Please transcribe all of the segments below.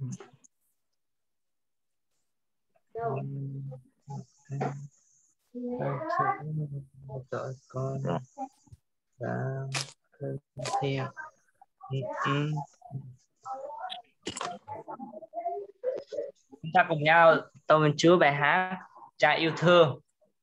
tội con đã thân theo. Chúng ta cùng nhau tâu nguyện Chúa bài hát Cha yêu thương.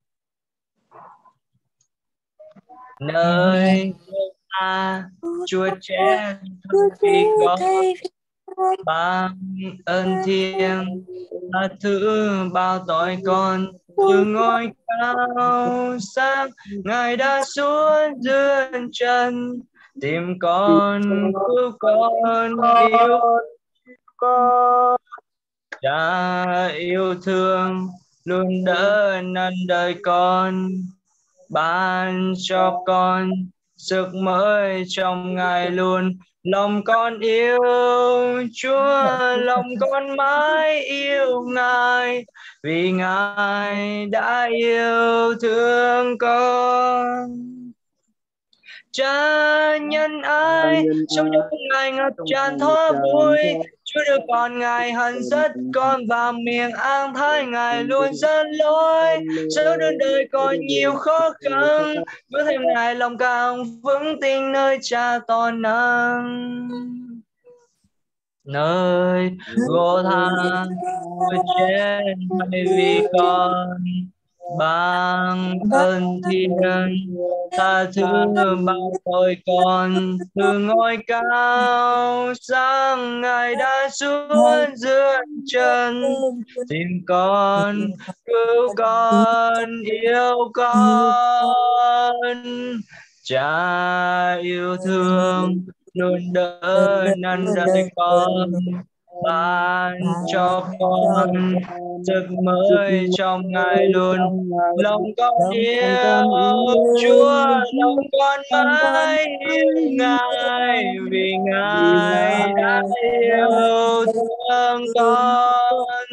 Nơi ta Chúa trẻ vì con ban ơn thiêng tha thứ bao tội con, từ ngôi cao sang Ngài đã xuống dưới chân tìm con, cứu con, yêu con. Cha yêu thương luôn đỡ năn đời con, ban cho con sức mới trong Ngài luôn. Lòng con yêu Chúa, lòng con mãi yêu Ngài, vì Ngài đã yêu thương con. Cha nhân ái sống trong Ngài ngập tràn thỏa vui, Chúa đưa con Ngài hận rất con vào miệng an thái Ngài luôn dẫn lối. Sau đơn đời có nhiều khó khăn, với thêm Ngài lòng càng vững tin nơi Cha toàn năng. Nơi gỗ tha Chúa chết thay vì con, ban ơn thiên tha thứ bao tội con, từ ngôi cao sang Ngài đã xuống dưới chân tìm con, cứu con, yêu con. Cha yêu thương luôn đỡ năn đời con, ban cho con sức mới trong Ngài luôn. Lòng con yêu Chúa, lòng con mãi yêu Ngài, vì Ngài đã yêu thương con.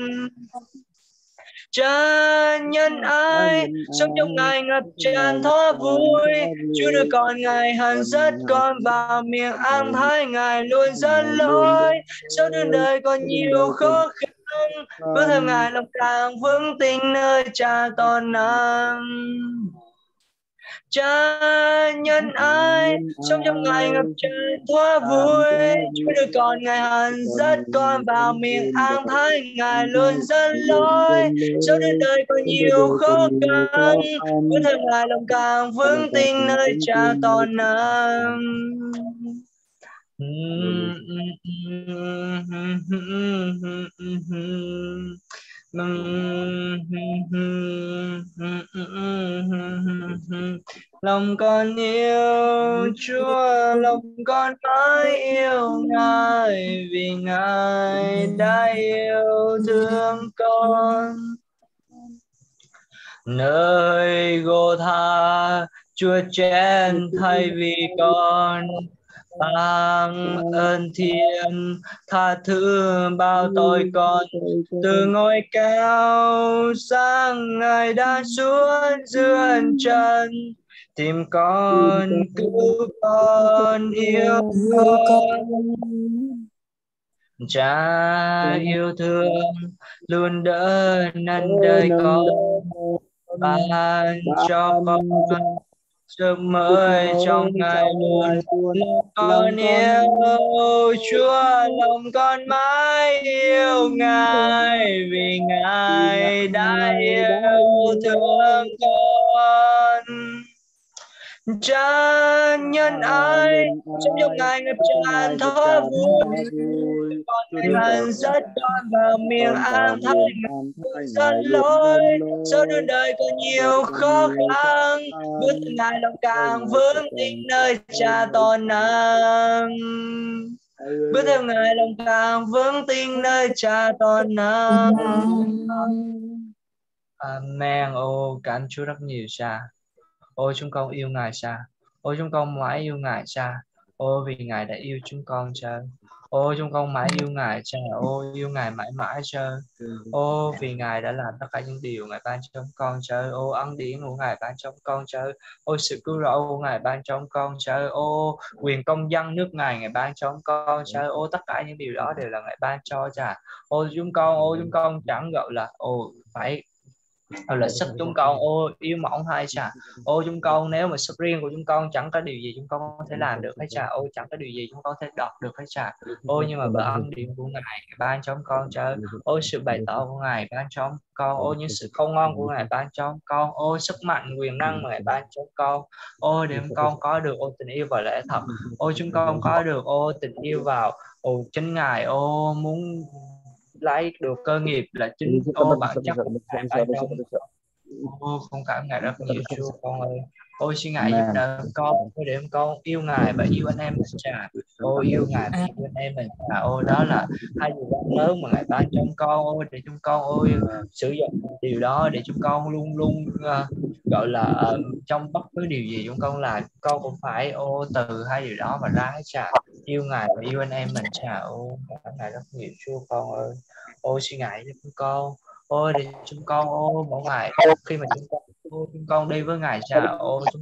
Cha nhân ái sống trong Ngài ngập tràn thỏa vui, Chúa đưa con Ngài hằng dắt con vào miệng an thái Ngài luôn dẫn lối. Sau đường đời còn nhiều khó khăn, với thêm Ngài lòng càng vững tin nơi Cha toàn năng. Cha nhân ái sống trong Ngài ngập tràn thỏa vui, Chúa đưa con Ngài hằng dắt con vào miệng an thái Ngài luôn dẫn lối. Sau đến đời có nhiều khó khăn, với thêm Ngài lòng càng vững tin nơi Cha toàn năng. Lòng con yêu Chúa, lòng con mãi yêu Ngài, vì Ngài đã yêu thương con. Nơi gỗ tha Chúa chết thay vì con, ban ơn thiên tha thứ bao tội con, từ ngôi cao sang Ngài đã xuống dưới chân tìm con, cứu con, yêu con. Cha yêu thương luôn đỡ năn đời con, ban cho con sức mới trong Ngài luôn. Lòng con yêu Chúa, lòng con mãi yêu Ngài, vì Ngài đã yêu thương con. Cha nhân ái sống trong Ngài ngập tràn thỏa vui, con Ngài hằng dắt con vào miệng an thái Ngài dẫn lối. Sau đường đời có nhiều khó khăn, bước từng Ngài lòng càng vững tin nơi Cha toàn năng. Bước theo Ngài lòng càng vững tin nơi Cha toàn năng. Amen. Ô cảm ơn Chúa rất nhiều Cha. Ôi chúng con yêu Ngài Cha. Ôi chúng con mãi yêu Ngài Cha. Ôi vì Ngài đã yêu chúng con Cha. Ô chúng con mãi yêu Ngài Cha, ô yêu Ngài mãi mãi Cha. Ô vì Ngài đã làm tất cả những điều Ngài ban cho chúng con Cha. Ô ân điển của Ngài ban cho chúng con Cha. Ô sự cứu rỗi của Ngài ban cho chúng con Cha. Ô quyền công dân nước Ngài ban cho chúng con Cha. Ô tất cả những điều đó đều là Ngài ban cho Cha. Ô chúng con chẳng gọi là phải là sức chúng con yếu mỏng hay Cha. Chúng con nếu mà sức riêng của chúng con chẳng có điều gì chúng con có thể làm được hết Cha. Chẳng có điều gì chúng con có thể đọc được hết Cha. Nhưng mà bởi ân điển của Ngài ban cho chúng con Cha. Sự bày tỏ của Ngài ban cho chúng con. Những sự khôn ngoan của Ngài ban cho chúng con. Sức mạnh quyền năng mà Ngài ban cho chúng con. Để chúng con có được tình yêu và lẽ thật. Chúng con có được tình yêu vào chính Ngài. Muốn lấy được cơ nghiệp là chính bản chất của Ngài ban cho. Con cảm Ngài rất nhiều Chúa con ơi. Xin Ngài giúp đỡ con để con yêu Ngài và yêu anh em mình Cha. Yêu Ngài và yêu anh em mình Cha. Đó là hai điều rất lớn mà Ngài ban cho chúng con. Để chúng con sử dụng điều đó để chúng con luôn luôn gọi là trong bất cứ điều gì chúng con làm, con cũng phải từ hai điều đó mà ra hết Cha. Yêu Ngài và yêu anh em mình Cha. Cảm Ngài rất nhiều Chúa con ơi. Xin Ngài giúp chúng con. Để chúng con mỗi ngày khi mà chúng con đi với Ngài Cha. Chúng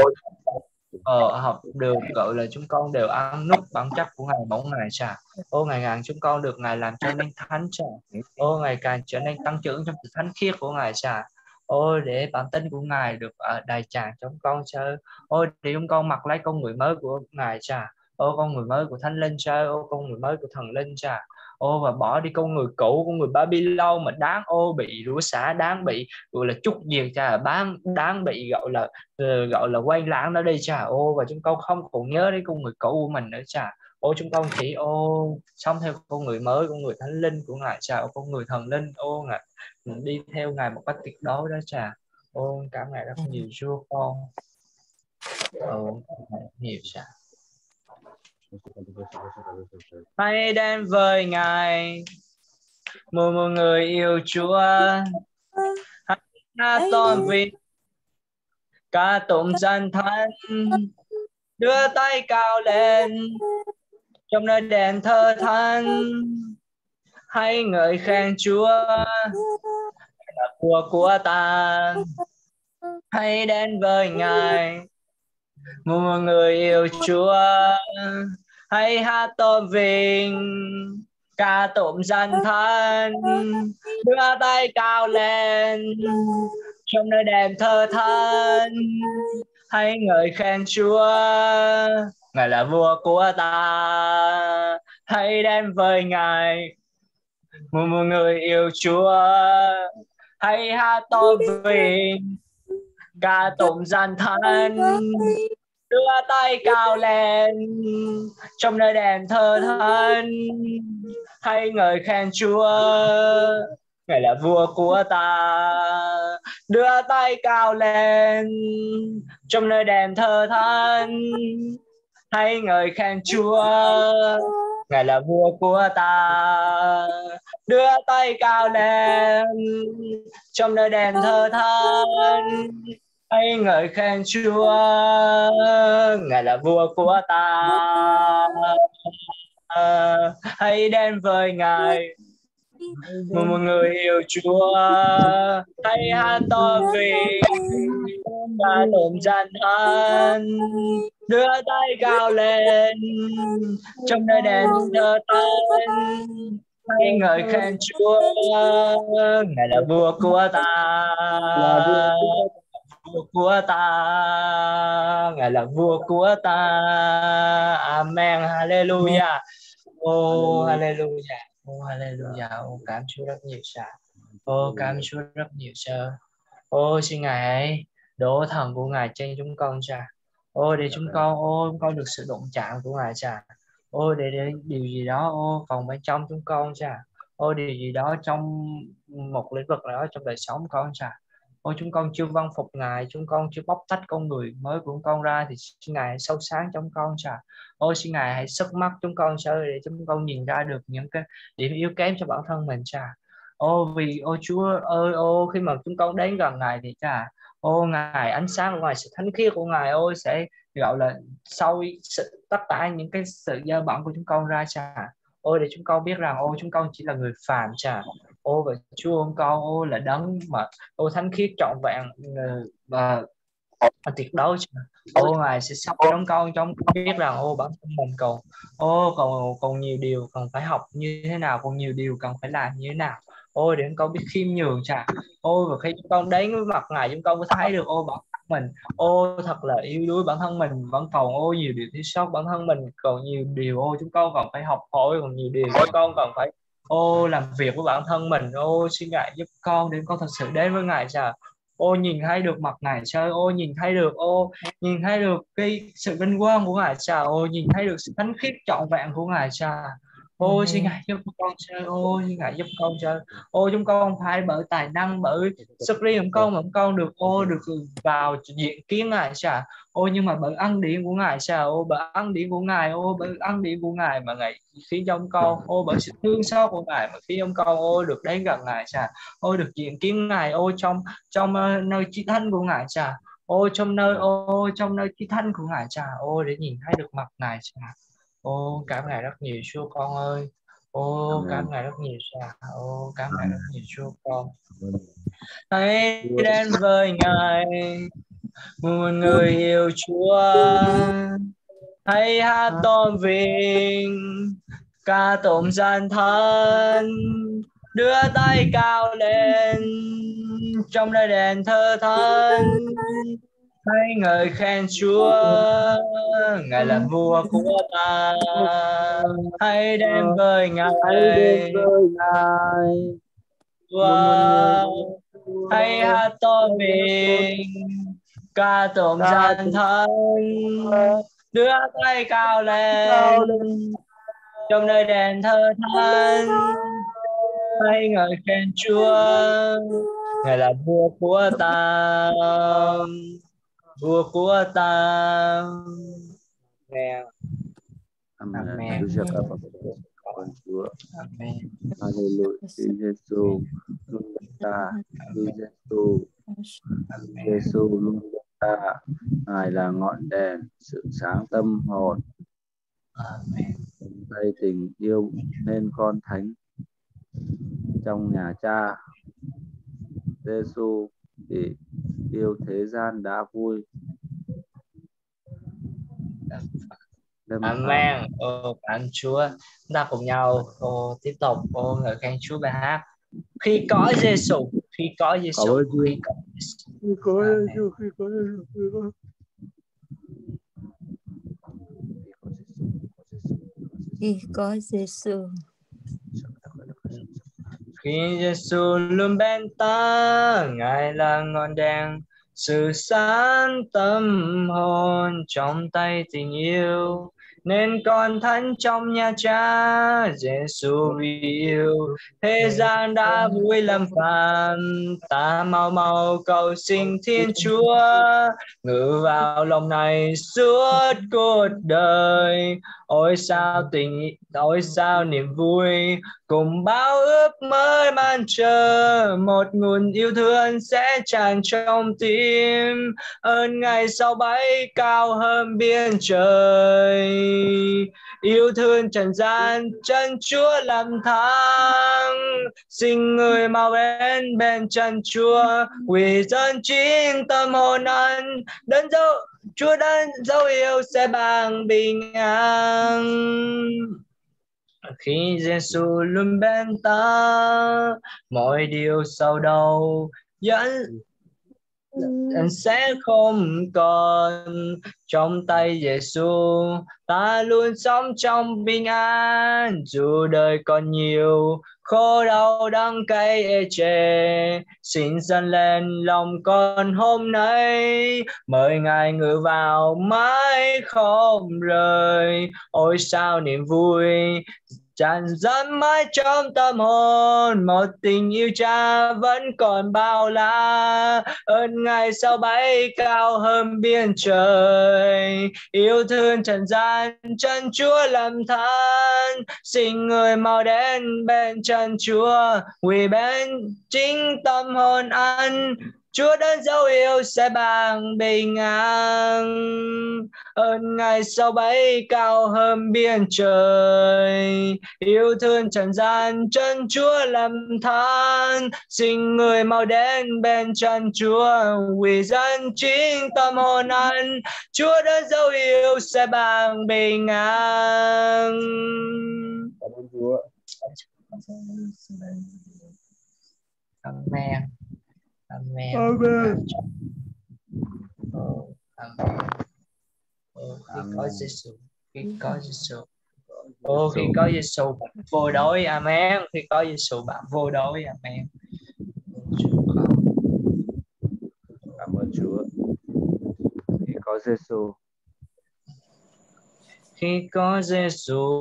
con học được gọi là chúng con đều ăn nút bản chất của Ngài mỗi ngày Cha. Ngày càng chúng con được Ngài làm cho nên thánh Cha. Ngày càng trở nên tăng trưởng trong sự thánh khiết của Ngài Cha. Để bản tính của Ngài được đầy tràn trong con Cha. Để chúng con mặc lấy con người mới của Ngài Cha. Con người mới của Thánh Linh Cha. Con người mới của Thần Linh Cha. Và bỏ đi con người cũ, con người Babylon mà đáng bị rủa xả, đáng bị gọi là trút diệt Cha, đáng bị gọi là quay lãng nó đi Cha. Và chúng con không còn nhớ đến con người cũ của mình nữa Cha. Chúng con chỉ sống theo con người mới, con người Thánh Linh của Ngài Cha, con người Thần Linh. Ngài đi theo Ngài một cách tuyệt đối đó Cha. Cảm Ngài rất nhiều Chúa con. Nhiều Cha. Hãy đến với Ngài một người yêu Chúa. Hãy hát tôn vinh ca tụng danh thánh, đưa tay cao lên trong nơi đền thờ thánh. Hãy ngợi khen Chúa là vua của ta. Hãy đến với Ngài một người yêu Chúa. Hãy hát tôn vinh ca tụng danh thánh, đưa tay cao lên trong nơi đền thờ thánh. Hãy ngợi khen Chúa, Ngài là vua của ta. Hãy đến với Ngài một người yêu Chúa. Hãy hát tôn vinh ca tụng danh thánh, đưa tay cao lên trong nơi đền thờ thánh. Hãy ngợi khen Chúa, Ngài là vua của ta. Đưa tay cao lên trong nơi đền thờ thánh. Hãy ngợi khen Chúa, Ngài là vua của ta. Đưa tay cao lên trong nơi đền thờ thánh. Hãy ngợi khen Chúa, Ngài là vua của ta. Hãy đến với Ngài một người yêu Chúa. Hãy hát tôn vinh ca tụng danh thánh, đưa tay cao lên trong nơi đền thờ thánh. Hãy ngợi khen Chúa, Ngài là vua của ta. Vua của ta, Ngài là vua của ta. Amen. Hallelujah. Hallelujah. Hallelujah. Cảm Chúa rất nhiều Cha. Cảm Chúa rất nhiều Cha. Xin Ngài hãy đổ thần của Ngài trên chúng con Cha. Để chúng con được sự động chạm của Ngài Cha. Để điều gì đó phòng bên trong chúng con Cha. Điều gì đó trong một lĩnh vực nào đó trong đời sống con Cha. Chúng con chưa vâng phục Ngài, chúng con chưa bóc tách con người mới của chúng con ra, thì xin Ngài hãy sâu sáng trong con Cha. Xin Ngài hãy sức mắt chúng con Cha, để chúng con nhìn ra được những cái điểm yếu kém cho bản thân mình Cha. Vì Chúa ơi, khi mà chúng con đến gần Ngài thì Cha, Ngài ánh sáng của Ngài, sự thánh khiết của Ngài sẽ gọi là soi tất cả những cái sự dơ bẩn của chúng con ra Cha. Ôi để chúng con biết rằng ô chúng con chỉ là người phàm Cha. Ô và Chúa con ô là đấng mà ô thánh khiết trọn vẹn và tuyệt đối Cha. Ô Ngài sẽ sắp chúng con biết rằng ô bản thân mình còn nhiều điều cần phải học như thế nào, còn nhiều điều cần phải làm như thế nào. Ôi để chúng con biết khiêm nhường Cha. Ôi và khi chúng con đến với mặt Ngài chúng con có thấy được ô bản thân mình ô thật là yếu đuối, bản thân mình vẫn còn ô nhiều điều thiếu sót, bản thân mình còn nhiều điều ô chúng con còn phải học hỏi, còn nhiều điều chúng con còn phải ô làm việc với bản thân mình. Ô xin Ngài giúp con để con thật sự đến với Ngài Cha. Ô nhìn thấy được mặt Ngài Cha, ô nhìn thấy được cái sự vinh quang của Ngài Cha, ô nhìn thấy được sự thánh khiết trọn vẹn của Ngài Cha. Ô xin Ngài giúp con Cha, ô xin Ngài giúp con Cha. Ô chúng con không phải bởi tài năng, bởi sức riêng của con mà chúng con được vào diện kiến Ngài Cha. Ô nhưng mà bởi ân điển của Ngài Cha, ô bởi ân điển của Ngài, ô bởi ân điển của Ngài mà Ngài khiến cho chúng con, ô bởi sự thương xót của Ngài mà khiến chúng con ô được đến gần Ngài Cha. Ô được diện kiến Ngài ô trong nơi chí thánh của Ngài Cha. Ô trong nơi chí thánh của Ngài Cha, ô để nhìn thấy được mặt Ngài Cha. Ô cảm Ngài rất nhiều Chúa con ơi. Ô cảm Ngài rất nhiều Cha. Ô cảm Ngài rất nhiều Chúa con. Hãy đến với Ngài một người yêu Chúa, hãy hát tôn vinh ca tụng danh thánh, đưa tay cao lên trong nơi đền thờ thánh, hãy ngợi khen Chúa, Ngài là vua của ta. Hãy đến với Ngài Chúa, hãy hát tôn vinh ca tụng danh thánh, đưa tay cao lên trong nơi đền thờ thánh, hãy ngợi khen Chúa, Ngài là vua của ta, vua của ta. Amen. Amen. Chúa cho các con Chúa. Amen. Hallelujah. Giêsu luôn ta, Giêsu luôn ta. Ngài là ngọn đèn sự sáng tâm hồn. Amen. Tay tình yêu nên con thánh trong nhà Cha. Giêsu vì yêu thế gian đã vui. Amen. Ô cảm ơn Chúa. Chúng ta cùng nhau tiếp tục ngợi khen Chúa bài hát khi có Giêsu, khi có Giêsu, khi có Giêsu. Khi có Giêsu. Khi Giêsu luôn bên ta, Ngài là ngọn đèn sự sáng tâm hồn, trong tay tình yêu nên con thánh trong nhà Cha. Giêsu vì yêu thế gian đã vui lâm phàm, ta mau mau cầu xin Thiên Chúa ngự vào lòng này suốt cuộc đời. Ôi sao niềm vui cùng bao ước mơ man chờ, một nguồn yêu thương sẽ tràn trong tim, ơn Ngài sao bay cao hơn biên trời. Yêu thương trần gian chân Chúa làm thắng, xin người mau đến bên chân Chúa, quỳ dân chính tâm hồn anh, đến Chúa đến dấu yêu sẽ bằng bình an. Khi Giêsu luôn bên ta, mọi điều sau đầu dẫn sẽ không còn. Trong tay Giêsu ta luôn sống trong bình an, dù đời còn nhiều khổ đau đắng cay ê chề, xin dâng lên lòng con hôm nay, mời Ngài ngự vào mãi không rời. Ôi sao niềm vui tràn dâng mãi trong tâm hồn, một tình yêu Cha vẫn còn bao la, ơn Ngài sao bay cao hơn biên trời. Yêu thương trần gian chân Chúa làm than, xin người mau đến bên chân Chúa, quỳ bên chính tâm hồn anh, Chúa đến dấu yêu sẽ ban bình an. Ơn Ngài sao bấy cao hơn biên trời, yêu thương trần gian chân Chúa lầm than. Xin người mau đến bên chân Chúa, vì dân chính tâm hồn anh. Chúa đến dấu yêu sẽ ban bình an. Cảm ơn Chúa. Amen. Amen. Amen. Amen. Khi có Giêsu, khi có Giêsu. Khi có Giêsu bạn vô đối. Amen. Khi có Giêsu bạn vô đối. Amen. Cảm ơn Chúa. Khi có Giêsu. Khi có Giêsu.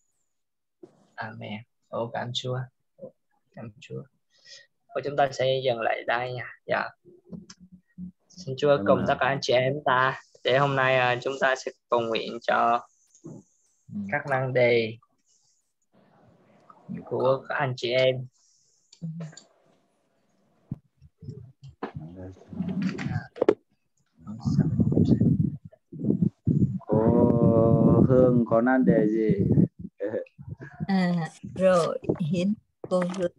Amen. Cảm Chúa. Cảm Chúa. Chúng ta sẽ dừng lại đây nha. Dạ. Xin Chúa cùng tất cả anh chị em ta, để hôm nay chúng ta sẽ cầu nguyện cho các nan đề của các anh chị em. Cô Hương có nan đề gì? Rồi Hiến cô Hương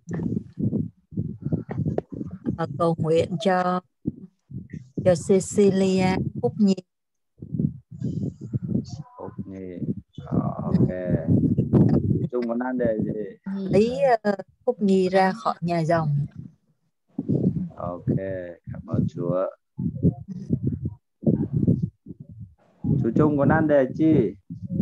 cầu nguyện cho Cecilia Phúc Nhi. Phúc Nhi. Ok. Chung có nan đề gì? Lấy Phúc Nhi ra khỏi nhà dòng. Ok, cảm ơn Chúa. Chú Trung có nan đề chi?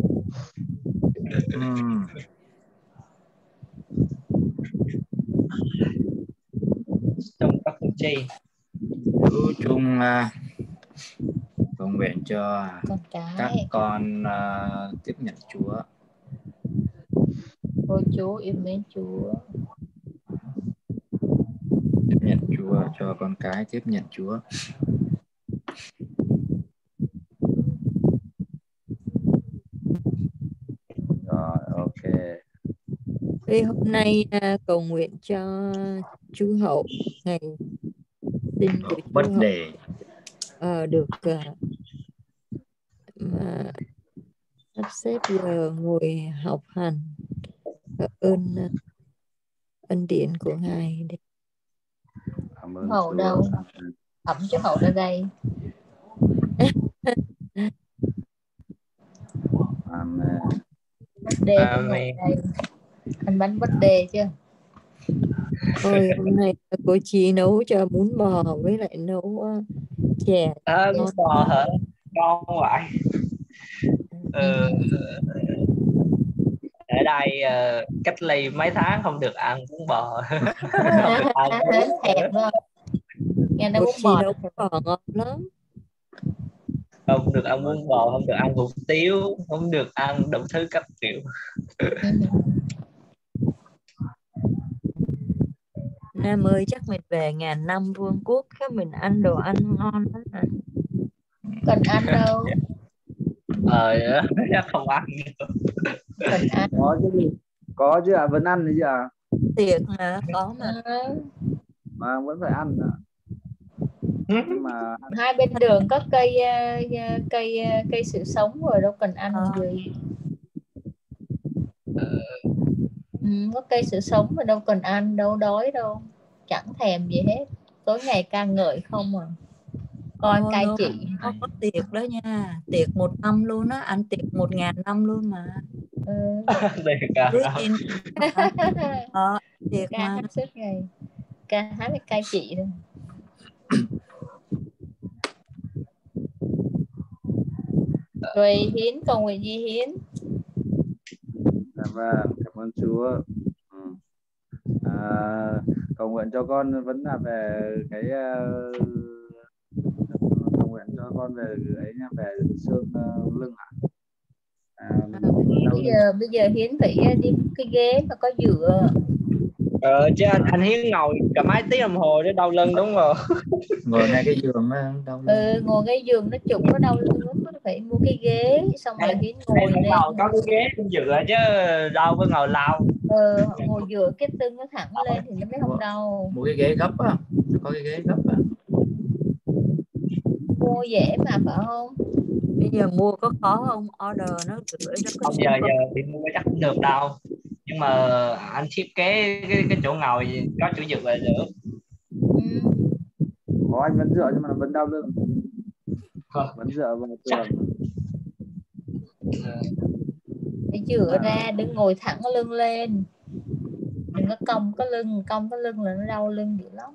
Trong các chi chú Trung cầu nguyện cho các con tiếp nhận Chúa. Ôi Chúa yêu mến Chúa. Tiếp nhận Chúa, cho con cái tiếp nhận Chúa. Rồi, ok. Thế hôm nay cầu nguyện cho chú Hậu, ngày sinh của chú Bất Hậu đề được sắp xếp giờ ngồi học hành, ơn ân điển của Ngài. Cảm ơn Hậu Chúa. đâu? Ẩm chú Hậu ra đây. Amen. Đề đây. Anh bánh bất đề chưa? Ôi hôm nay cô Chi nấu cho bún bò với lại nấu chè. bún bò hả? Ngon vậy. Ở đây cách ly mấy tháng không được ăn bún bò. Không được ăn thèm rồi. Nghe nói Cô bún Chi bò nấu bò ngon lắm. Không được ăn bún bò, không được ăn hủ tiếu, không được ăn đủ thứ các kiểu. Nam ơi, chắc mình về ngàn năm vương quốc các mình ăn đồ ăn ngon lắm à. Cần ăn đâu. Chắc không ăn được. Cần ăn. Có chứ ạ, vẫn ăn đấy chứ ạ. Tiệc mà, có mà. Mà vẫn phải ăn ạ. Nhưng mà Hai bên đường có cây sự sống rồi, đâu cần ăn gì. Có cây sự sống mà đâu cần ăn, đâu đói đâu, chẳng thèm gì hết, tối ngày ca ngợi không à. Coi cai trị. Có tiệc đó nha, tiệc 1 năm luôn á, ăn tiệc 1000 năm luôn mà. Cứ tin tiệc ca mà. hát suốt ngày, ca hát với cai trị thôi. Rồi Hiến cầu nguyện gì Hiến? Dạ vâng, cảm ơn Chúa. Cầu nguyện cho con vẫn là về cái cầu nguyện cho con về ấy nha, về xương lưng ạ. Bây giờ Hiến phải đi cái ghế mà có dựa. Chứ anh Hiến ngồi cả mấy tiếng đồng hồ để đau lưng đúng không? Ngồi ngay cái giường đau lưng. Ngồi cái giường nó trũng, nó đau lưng lắm, phải mua cái ghế xong rồi Hiến ngồi lên. Ngồi có cái ghế trên dựa chứ đâu có ngồi lâu. Ngồi dựa cái lưng nó thẳng lên thì nó mới không đau. Mua cái ghế gấp á, có cái ghế gấp á. mua dễ mà phải không? Bây giờ mua có khó không? Order nó gửi nó có Không, giờ thì mua chắc cũng được đâu, nhưng mà anh thiết kế cái chỗ ngồi có chỗ dựa là được. Có, anh vẫn dựa nhưng mà vẫn đau lưng. Vẫn dựa vào tường. Phải dựa ra, đừng ngồi thẳng cái lưng lên, đừng có cong cái lưng là nó đau lưng dữ lắm.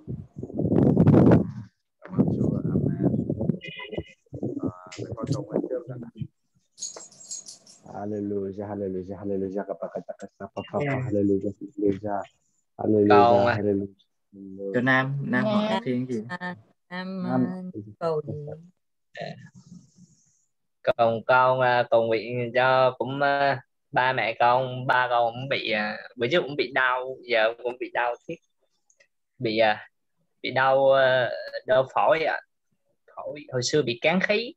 Cảm ơn Chúa. Amen. Con cầu nguyện trước đã. Hallelujah, hallelujah, hallelujah, hallelujah, hallelujah, hallelujah, Còn hallelujah. Cho Nam hỏi thiên gì? Nam cầu gì? còn con cầu nguyện cho cũng ba mẹ con, ba con cũng bị bữa trước cũng bị đau, giờ cũng bị đau thiết, bị đau đau phổi phổi hồi xưa bị kán khí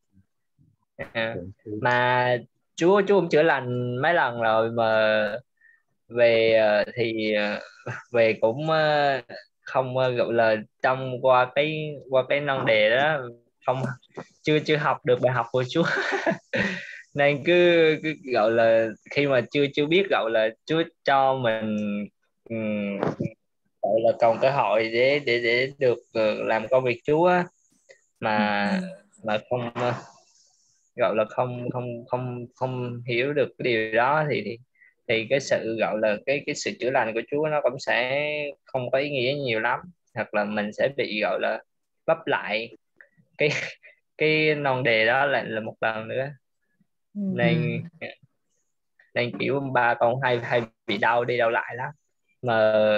mà Chúa cũng chữa lành mấy lần rồi, mà về thì về cũng không gọi là trong qua cái nan đề đó, không chưa học được bài học của Chúa nên cứ gọi là khi mà chưa biết gọi là Chúa cho mình ừm, gọi là còn cơ hội để được làm công việc Chúa á, mà không gọi là không hiểu được cái điều đó thì cái sự gọi là cái sự chữa lành của Chúa nó cũng sẽ không có ý nghĩa nhiều lắm, hoặc là mình sẽ bị gọi là vấp lại cái cái non đề đó lại là một lần nữa, nên kiểu ba con hay bị đau đi đau lại lắm, mà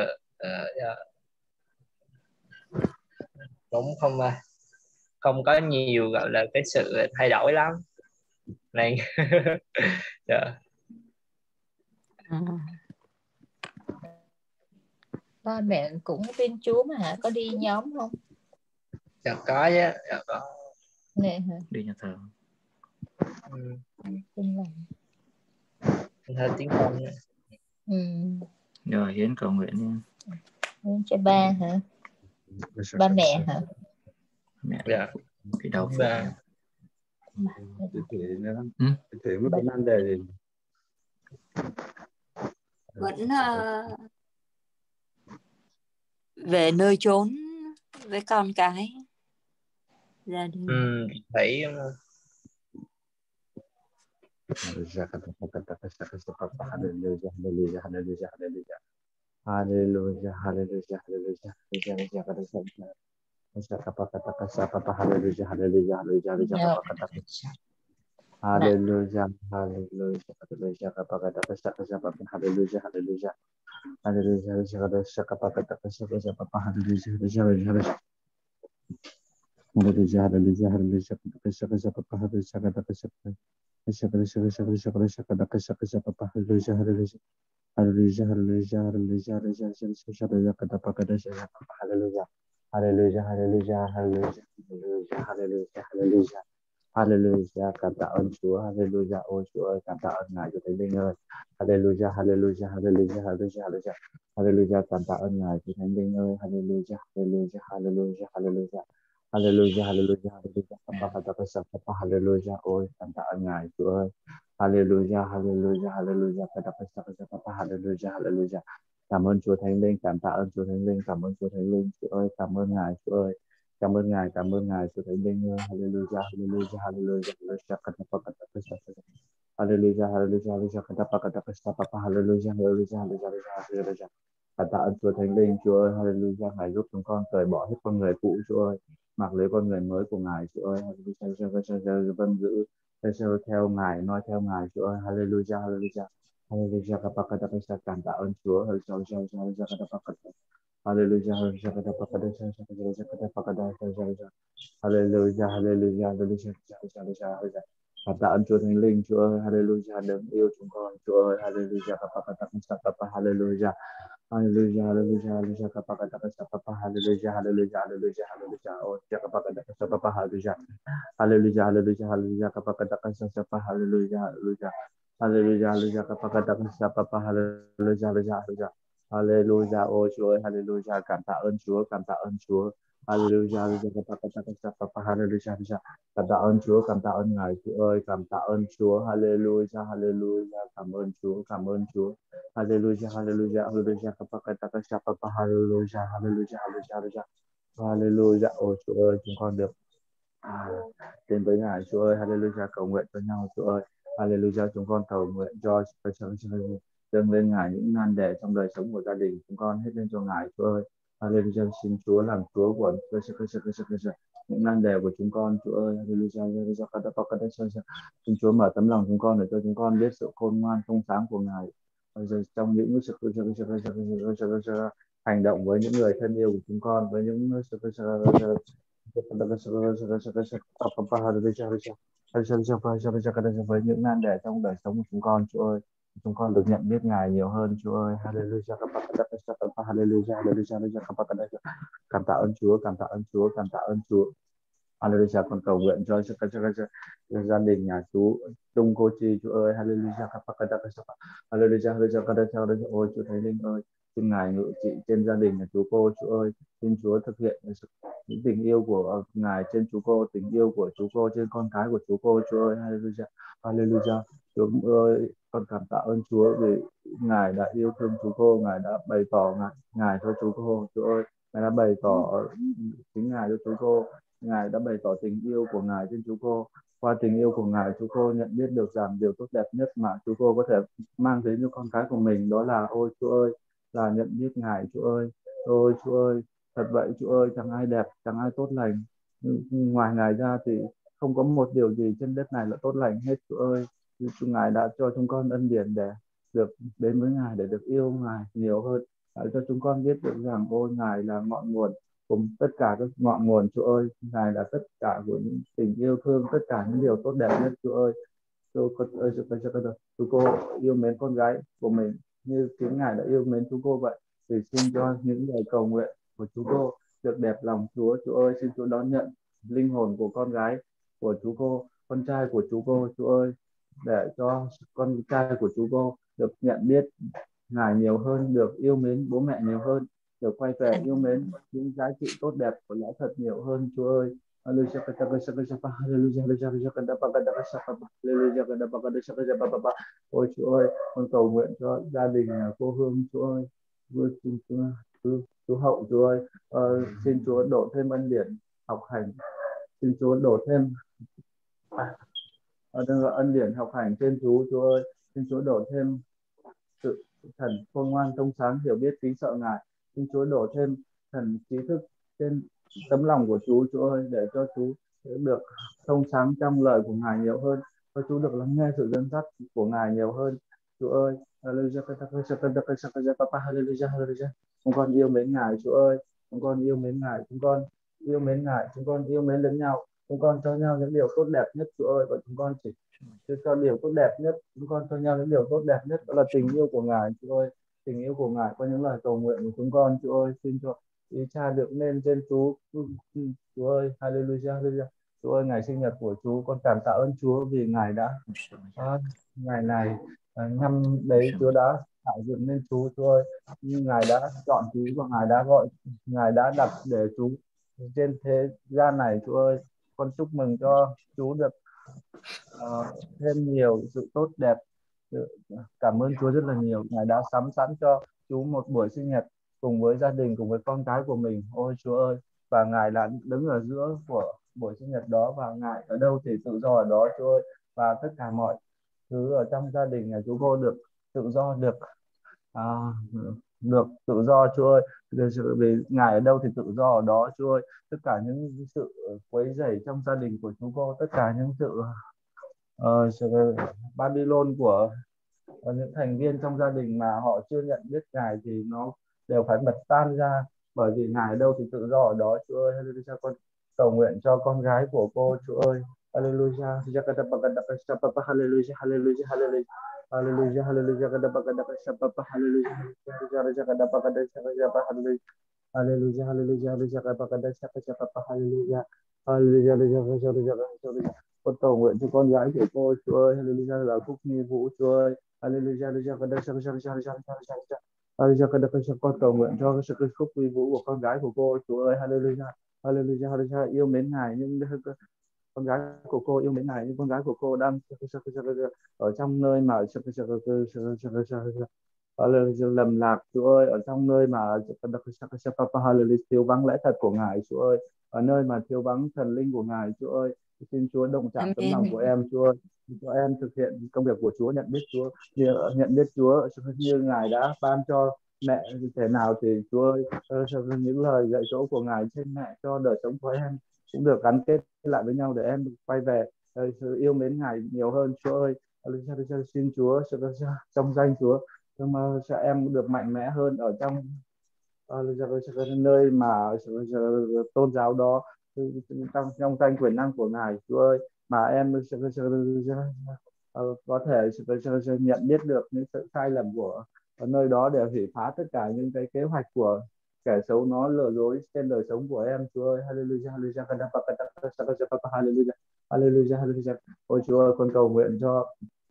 cũng không có nhiều gọi là cái sự thay đổi lắm nên yeah. Ba mẹ cũng tin Chúa mà hả? Có đi nhóm không? Dạ có chứ, dạ có. Nè hả? Đi nhà thờ. Tin lành. Hơi tiếng Anh. Rồi Hiến cầu nguyện nha. Hiến cho ba hả? Ba mẹ hả? Mẹ Dạ. bị đau phổi. Dạ. Thì mới có nan đề gì? Vẫn về nơi chốn với con cái gia đình. Thấy Hallelujah, hallelujah, hallelujah, hallelujah, hallelujah. Hallelujah, hallelujah, hallelujah, hallelujah, hallelujah. Hallelujah, hallelujah, hallelujah, hallelujah, hallelujah, hallelujah, hallelujah. Hallelujah, hallelujah, hallelujah, hallelujah, hallelujah, hallelujah, hallelujah, hallelujah, hallelujah, hallelujah, cảm tạ ơn Chúa, hallelujah, ôi Chúa ơi, cảm tạ ơn Ngài Chúa Thánh Linh ơi, hallelujah, hallelujah, hallelujah, hallelujah, hallelujah, hallelujah, cảm tạ ơn Ngài Chúa Thánh Linh ơi, hallelujah, hallelujah, hallelujah, hallelujah, hallelujah, hallelujah, hallelujah, hallelujah, ôi cảm tạ ơn Ngài Chúa ơi. Hallelujah, hallelujah, hallelujah, hallelujah, hallelujah. Cảm ơn Chúa Thánh Linh, cảm tạ ơn Chúa Thánh Linh, cảm ơn Chúa Thánh Linh, Chúa ơi, cảm ơn Ngài, Chúa ơi, cảm ơn Ngài, Chúa Thánh Linh ơi, hallelujah, hallelujah, hallelujah, hallelujah, hallelujah, hallelujah, hallelujah. Cảm tạ ơn Chúa Thánh Linh, Chúa ơi, hallelujah, Ngài giúp chúng con cởi bỏ hết con người cũ, Chúa ơi, mặc lấy con người mới của Ngài, Chúa ơi, hallelujah, vâng giữ theo Ngài, nói theo Ngài, Chúa ơi, hallelujah, hallelujah, hallelujah, cảm tạ ơn Chúa, hallelujah, hallelujah, hallelujah. Cảm tạ ơn Chúa Thánh Linh, Chúa ơi, hallelujah, đấng yêu chúng con, Chúa ơi, hallelujah, hallelujah, hallelujah, hallelujah, hallelujah, hallelujah, hallelujah, hallelujah, hallelujah, oh, hallelujah, hallelujah, hallelujah, hallelujah, hallelujah, hallelujah, hallelujah, hallelujah, hallelujah, hallelujah, hallelujah, oh Chúa ơi, hallelujah, cảm tạ ơn Chúa, Hallelujah, hallelujah, hallelujah. Cảm tạ ơn Chúa, cảm tạ ơn Ngài Chúa ơi, cảm tạ ơn Chúa. Hallelujah, hallelujah. Cảm ơn Chúa, cảm ơn Chúa. Hallelujah, hallelujah, hallelujah. Hallelujah, hallelujah, hallelujah. Hallelujah. Ôi Chúa ơi, chúng con được đến với Ngài Chúa ơi. Hallelujah, cầu nguyện với nhau Chúa ơi. Hallelujah, chúng con cầu nguyện cho dâng lên Ngài những nan đề trong đời sống của gia đình chúng con, hết lên cho Ngài Chúa ơi. Hallelujah, xin Chúa làm Chúa của những nan đề của chúng con Chúa ơi. Hallelujah, xin Chúa mở tấm lòng chúng con để cho chúng con biết sự khôn ngoan thông sáng của Ngài trong những hành động với những người thân yêu của chúng con, với những với những nan đề trong đời sống của chúng con Chúa ơi. Chúng con được nhận biết Ngài nhiều hơn Chúa ơi. Hallelujah, hallelujah. Cảm tạ ơn Chúa, cảm tạ ơn Chúa, cảm tạ ơn Chúa. Hallelujah, con cầu nguyện cho gia đình nhà chú Trung Cô Chi Chúa ơi. Hallelujah, hallelujah. Ôi Chúa Thánh Linh ơi, xin Ngài ngự trị trên gia đình nhà chú cô Chúa ơi. Xin Chúa thực hiện những tình yêu của Ngài trên chú cô, tình yêu của chú cô trên con cái của chú cô Chúa ơi. Hallelujah, hallelujah. Chúa ơi, con cảm tạ ơn Chúa vì Ngài đã yêu thương chú cô, Ngài đã bày tỏ Ngài cho chú cô Chúa ơi. Ngài đã bày tỏ chính Ngài cho chú cô. Ngài đã bày tỏ tình yêu của Ngài trên chú cô. Qua tình yêu của Ngài, chú cô nhận biết được rằng điều tốt đẹp nhất mà chú cô có thể mang đến cho con cái của mình đó là ôi Chúa ơi, là nhận biết Ngài Chúa ơi. Ôi Chúa ơi, thật vậy Chúa ơi, chẳng ai đẹp, chẳng ai tốt lành. Ngoài Ngài ra thì không có một điều gì trên đất này là tốt lành hết Chúa ơi. Ngài đã cho chúng con ân điển để được đến với Ngài, để được yêu Ngài nhiều hơn. Để cho chúng con biết được rằng ôi Ngài là ngọn nguồn cùng tất cả các ngọn nguồn Chúa ơi. Ngài là tất cả của những tình yêu thương, tất cả những điều tốt đẹp nhất Chúa ơi. Chúa cô yêu mến con gái của mình như chính Ngài đã yêu mến chú cô vậy. Thì xin cho những lời cầu nguyện của chú cô được đẹp lòng Chúa. Chúa ơi, xin Chúa đón nhận linh hồn của con gái của chú cô, con trai của chú cô Chúa ơi, để cho con trai của chú cô được nhận biết Ngài nhiều hơn, được yêu mến bố mẹ nhiều hơn, được quay về yêu mến những giá trị tốt đẹp của lẽ thật nhiều hơn Chúa ơi. Hallelujah, ôi Chúa ơi, con cầu nguyện cho gia đình cô Hương Chúa ơi, chú Hậu Chúa ơi. Xin Chúa đổ thêm ân điển học hành, xin Chúa đổ thêm ân điển học hành trên chú Chúa ơi. Xin Chúa đổ thêm sự thần khôn ngoan thông sáng hiểu biết kính sợ Ngài. Xin Chúa đổ thêm thần trí thức trên tấm lòng của chú Chúa ơi, để cho chú được thông sáng trong lời của Ngài nhiều hơn, cho chú được lắng nghe sự dẫn dắt của Ngài nhiều hơn Chúa ơi. Hallelujah. Chúng con yêu mến Ngài Chúa ơi, chúng con yêu mến Ngài, chúng con yêu mến Ngài, chúng con yêu mến lẫn nhau, chúng con cho nhau những điều tốt đẹp nhất Chúa ơi, và chúng con chỉ cho điều tốt đẹp nhất, chúng con cho nhau những điều tốt đẹp nhất, đó là tình yêu của Ngài Chúa ơi. Tình yêu của Ngài qua những lời cầu nguyện của chúng con Chúa ơi. Xin cho ý Cha được lên trên chú Chúa ơi. Hallelujah, hallelujah. Chúa ơi, ngày sinh nhật của chú, con cảm tạ ơn Chúa vì Ngài đã ngày này năm đấy Chúa đã tạo dựng nên chú Chúa ơi. Ngài đã chọn chú và Ngài đã gọi, Ngài đã đặt để chú trên thế gian này Chúa ơi. Con chúc mừng cho chú được thêm nhiều sự tốt đẹp. Cảm ơn Chúa rất là nhiều. Ngài đã sắm sẵn cho chú một buổi sinh nhật cùng với gia đình, cùng với con cái của mình. Ôi Chúa ơi, và Ngài là đứng ở giữa của buổi sinh nhật đó, và Ngài ở đâu thì tự do ở đó Chúa ơi. Và tất cả mọi thứ ở trong gia đình nhà chú cô được tự do, được tự do Chúa ơi. Vì Ngài ở đâu thì tự do ở đó Chúa ơi. Tất cả những sự quấy rầy trong gia đình của chú cô, tất cả những sự Babylon của những thành viên trong gia đình mà họ chưa nhận biết Ngài thì nó đều phải bật tan ra, bởi vì Ngài ở đâu thì tự do ở đó Chúa ơi. Hallelujah. Con cầu nguyện cho con gái của cô Chúa ơi. Hallelujah. Hallelujah, hallelujah, hallelujah. Hallelujah, hallelujah. Hallelujah. Hallelujah, hallelujah, hallelujah. Con cầu nguyện cho con gái của cô Chúa ơi. Hallelujah, là Phúc Nhi Vũ Chúa ơi. Hallelujah, hallelujah. Con cầu nguyện cho sự phúc uy vũ của con gái của cô Chúa ơi. Hallelujah. Hallelujah, hallelujah. Yêu mến Ngài, nhưng con gái của cô yêu mến Ngài, nhưng con gái của cô đang ở trong nơi mà lầm lạc, Chúa ơi, ở trong nơi mà thiếu vắng lẽ thật của Ngài, Chúa ơi, ở nơi mà thiếu vắng thần linh của Ngài, Chúa ơi. Xin Chúa động chạm tấm lòng của em, Chúa ơi, cho em thực hiện công việc của Chúa, nhận biết Chúa, nhận biết Chúa như Ngài đã ban cho mẹ thế nào thì Chúa ơi, những lời dạy dỗ của Ngài trên mẹ cho đời sống của em cũng được gắn kết lại với nhau để em quay về sự yêu mến Ngài nhiều hơn, Chúa ơi. Xin Chúa trong danh Chúa cho em được mạnh mẽ hơn ở trong nơi mà tôn giáo đó, trong danh quyền năng của Ngài, Chúa ơi, mà em có thể nhận biết được những sự sai lầm của ở nơi đó để hủy phá tất cả những cái kế hoạch của kẻ xấu nó lừa dối trên đời sống của em, Chúa ơi. Hallelujah, hallelujah, hallelujah, hallelujah, hallelujah. Ôi Chúa ơi, con cầu nguyện cho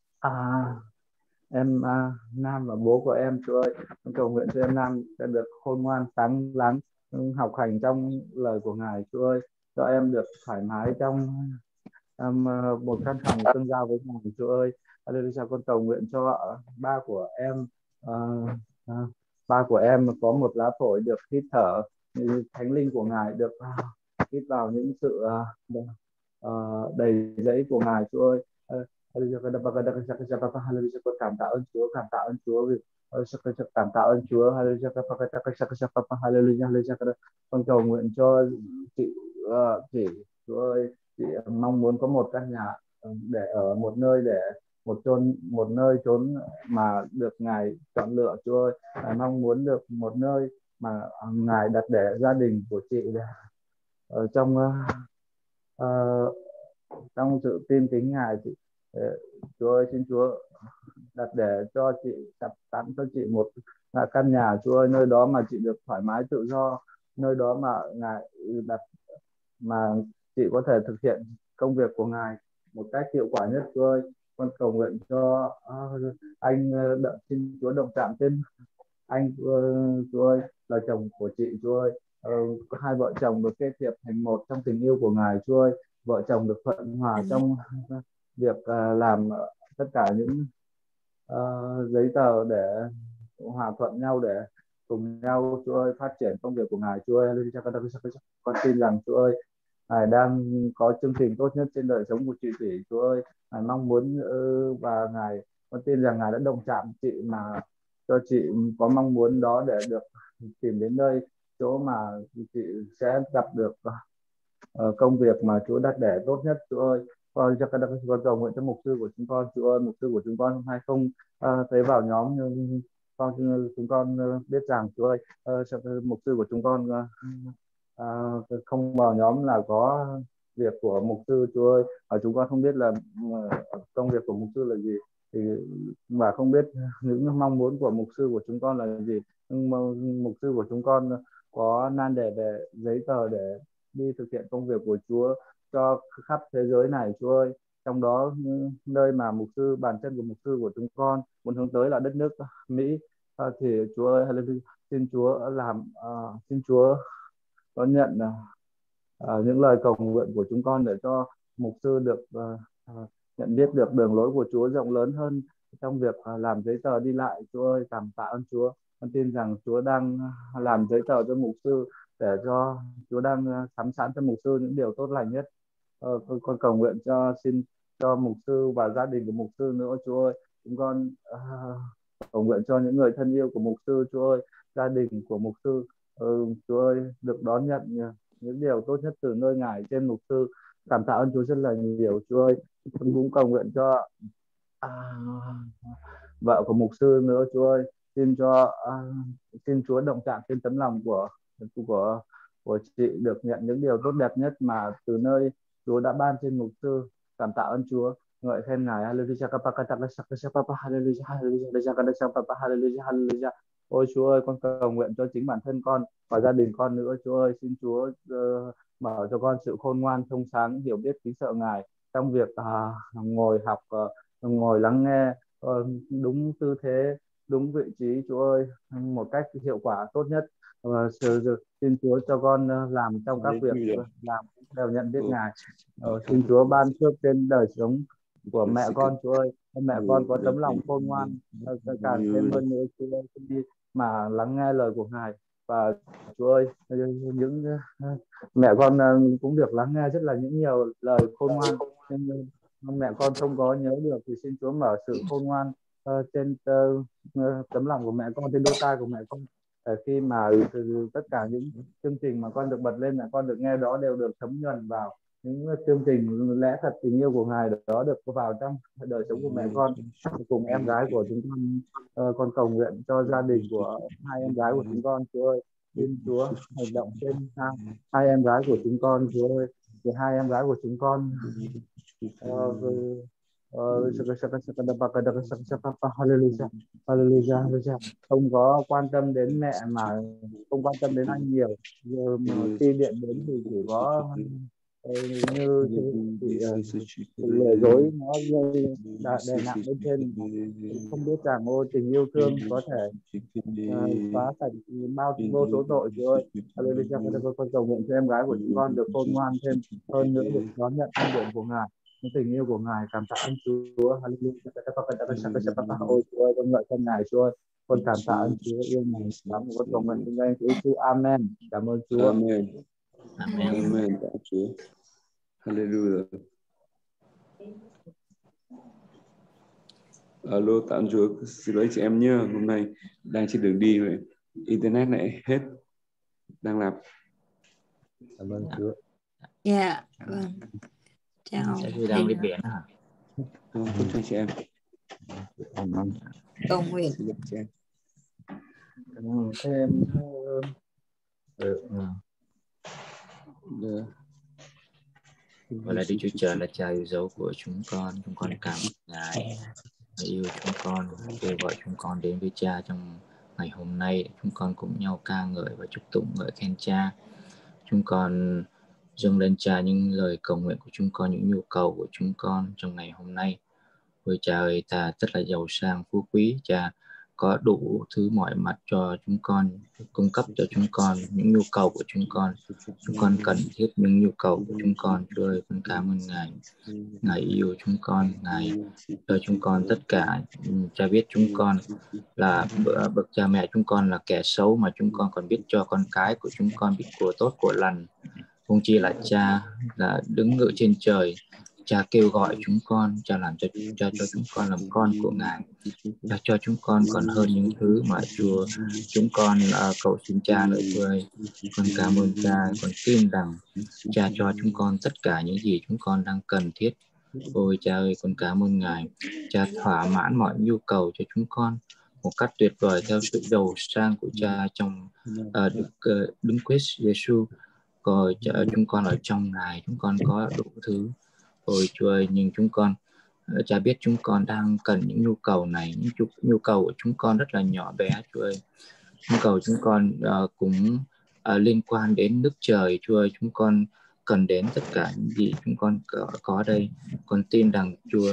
em Nam và bố của em, Chúa ơi, con cầu nguyện cho em Nam sẽ được khôn ngoan, sáng lắng, học hành trong lời của Ngài, Chúa ơi, cho em được thoải mái trong một căn phòng tương giao với Ngài, Chúa ơi. Hallelujah, con cầu nguyện cho ba của em, ba của em có một lá phổi được hít thở thánh linh của Ngài, được hít vào những sự đầy dẫy của Ngài, Chúa ơi. Con cảm tạ ơn Chúa, cảm tạ ơn Chúa vì cảm tạ ơn Chúa. Hallelujah. Con cầu nguyện cho chị, Chúa ơi, chị mong muốn có một căn nhà để ở, một nơi để một nơi trốn mà được Ngài chọn lựa, Chúa ơi. Mong muốn được một nơi mà Ngài đặt để gia đình của chị ở trong sự tin kính Ngài. Chúa ơi, xin Chúa đặt để cho chị, tặng cho chị một căn nhà, Chúa ơi, nơi đó mà chị được thoải mái tự do, nơi đó mà Ngài đặt mà chị có thể thực hiện công việc của Ngài một cách hiệu quả nhất, Chúa ơi. Con cầu nguyện cho anh, xin Chúa động chạm trên anh, Chúa ơi, là chồng của chị, Chúa ơi. Hai vợ chồng được kết hiệp thành một trong tình yêu của Ngài, Chúa ơi. Vợ chồng được thuận hòa trong việc làm tất cả những giấy tờ để hòa thuận nhau, để cùng nhau, Chúa ơi, phát triển công việc của Ngài, Chúa ơi. Con tin rằng, Chúa ơi, Ngài đang có chương trình tốt nhất trên đời sống của chị Thủy, Chúa ơi. Ngài mong muốn và con tin rằng Ngài đã động chạm chị mà cho chị có mong muốn đó để được tìm đến nơi chỗ mà chị sẽ gặp được công việc mà Chúa đặt để tốt nhất, Chúa ơi. Con cầu nguyện cho mục sư của chúng con, Chúa ơi. Mục sư của chúng con hôm nay không thấy vào nhóm, nhưng chúng con biết rằng, Chúa ơi, mục sư của chúng con không vào nhóm là có việc của mục sư, Chúa ơi. Chúng con không biết là công việc của mục sư là gì, thì và không biết những mong muốn của mục sư của chúng con là gì, nhưng mục sư của chúng con có nan đề về giấy tờ để đi thực hiện công việc của Chúa cho khắp thế giới này, Chúa ơi. Trong đó nơi mà bàn chân của mục sư của chúng con muốn hướng tới là đất nước Mỹ, thì Chúa ơi, hallelujah, xin Chúa xin Chúa đón nhận những lời cầu nguyện của chúng con để cho mục sư được nhận biết được đường lối của Chúa rộng lớn hơn trong việc làm giấy tờ đi lại, Chúa ơi. Cảm tạ ơn Chúa. Con tin rằng Chúa đang làm giấy tờ cho mục sư, để cho Chúa đang sắm sẵn cho mục sư những điều tốt lành nhất. Con cầu nguyện xin cho mục sư và gia đình của mục sư nữa, Chúa ơi. Chúng con cầu nguyện cho những người thân yêu của mục sư, Chúa ơi, gia đình của mục sư, Chúa ơi, được đón nhận những điều tốt nhất từ nơi Ngài trên mục sư. Cảm tạ ơn Chúa rất là nhiều, Chúa ơi. Con cũng cầu nguyện cho vợ của mục sư nữa, Chúa ơi. Xin Chúa động chạm trên tấm lòng của chị được nhận những điều tốt đẹp nhất mà từ nơi Chúa đã ban trên mục sư. Cảm tạ ơn Chúa, ngợi khen Ngài. Hallelujah, hallelujah, hallelujah. Ôi Chúa ơi, con cầu nguyện cho chính bản thân con và gia đình con nữa, Chúa ơi. Xin Chúa mở cho con sự khôn ngoan, thông sáng, hiểu biết kính sợ Ngài trong việc ngồi học, ngồi lắng nghe đúng tư thế đúng vị trí Chúa ơi, một cách hiệu quả tốt nhất. Và xin Chúa cho con làm trong các việc làm đều nhận biết Ngài. Xin Chúa ban phước trên đời sống của mẹ con Chúa ơi. Mẹ con có tấm lòng khôn ngoan, càng thêm hơn nữa Chúa ơi, khi mà lắng nghe lời của Ngài. Và Chúa ơi, những mẹ con cũng được lắng nghe rất là nhiều lời khôn ngoan, nhưng mẹ con không có nhớ được, thì xin Chúa mở sự khôn ngoan trên tấm lòng của mẹ con, trên đôi tai của mẹ con. Khi mà tất cả những chương trình mà con được bật lên, mẹ con được nghe đó đều được thấm nhuần vào những chương trình lẽ thật tình yêu của Ngài đó được vào trong đời sống của mẹ con. Cùng em gái của chúng con cầu nguyện cho gia đình của hai em gái của chúng con. Chúa ơi, xin Chúa hành động trên hai em gái của chúng con. Chúa ơi, thì hai em gái của chúng con Hallelujah. Không có quan tâm đến mẹ, mà không quan tâm đến anh nhiều. Mà khi điện đến thì chỉ có như lừa dối nó đè nặng lên trên. Không biết rằng tình yêu thương có thể xóa sạch bao vô số tội. Chúa ơi, Hallelujah. Con cầu nguyện cho em gái của chúng con được khôn ngoan thêm hơn nữa, được đón nhận ân điển của Ngài, những tình yêu của Ngài. Cảm tạ ơn Chúa. Hallelujah. Ôi Chúa ơi, con ngợi khen Ngài. Chúa ơi, con cảm tạ ơn Chúa yêu Ngài. Con cầu nguyện trong danh Chúa Giêsu. Amen. Cảm ơn Chúa. Amen. Amen. Tạ Chúa. Hallelujah. Alo, tạ ơn Chúa. Xin lỗi chị em nhé, hôm nay đang trên đường đi vậy, internet lại hết, đang làm. Cảm ơn Chúa. Dạ, vâng. Chào. Đang đi biển hả? Chúc cho chị em. Cầu nguyện. Xin lỗi chị em. Thêm Và là Đức Chúa Trời là Cha yêu dấu của chúng con cảm ơn Ngài yêu chúng con, kêu gọi chúng con đến với Cha trong ngày hôm nay. Chúng con cùng nhau ca ngợi và chúc tụng ngợi khen Cha. Chúng con dâng lên Cha những lời cầu nguyện của chúng con, những nhu cầu của chúng con trong ngày hôm nay. Ôi Cha ơi, Ta rất là giàu sang phú quý, Cha có đủ thứ mọi mặt cho chúng con, cung cấp cho chúng con những nhu cầu của chúng con. Chúng con cần thiết những nhu cầu của chúng con. Chúa ơi, con cảm ơn Ngài. Ngài yêu chúng con, Ngài cho chúng con tất cả. Cha biết chúng con là bậc cha mẹ chúng con là kẻ xấu, mà chúng con còn biết cho con cái của chúng con biết của tốt của lành. Không chỉ là Cha là đứng ngự trên trời, Cha kêu gọi chúng con, Cha làm cho chúng con làm con của Ngài. Cha cho chúng con còn hơn những thứ mà Chúa chúng con cầu xin Cha nữa. Chúa ơi, con cảm ơn Cha, con tin rằng Cha cho chúng con tất cả những gì chúng con đang cần thiết. Ôi Cha ơi, con cảm ơn Ngài. Cha thỏa mãn mọi nhu cầu cho chúng con một cách tuyệt vời theo sự giàu sang của Cha trong Đức Christ Giêsu. Rồi chúng con ở trong Ngài, chúng con có đủ thứ. Ôi Chúa ơi, nhưng chúng con, Cha biết chúng con đang cần những nhu cầu này. Những nhu cầu của chúng con rất là nhỏ bé. Chúa ơi, nhu cầu chúng con cũng liên quan đến nước trời. Chúa ơi, chúng con cần đến tất cả những gì chúng con có đây. Con tin rằng Chúa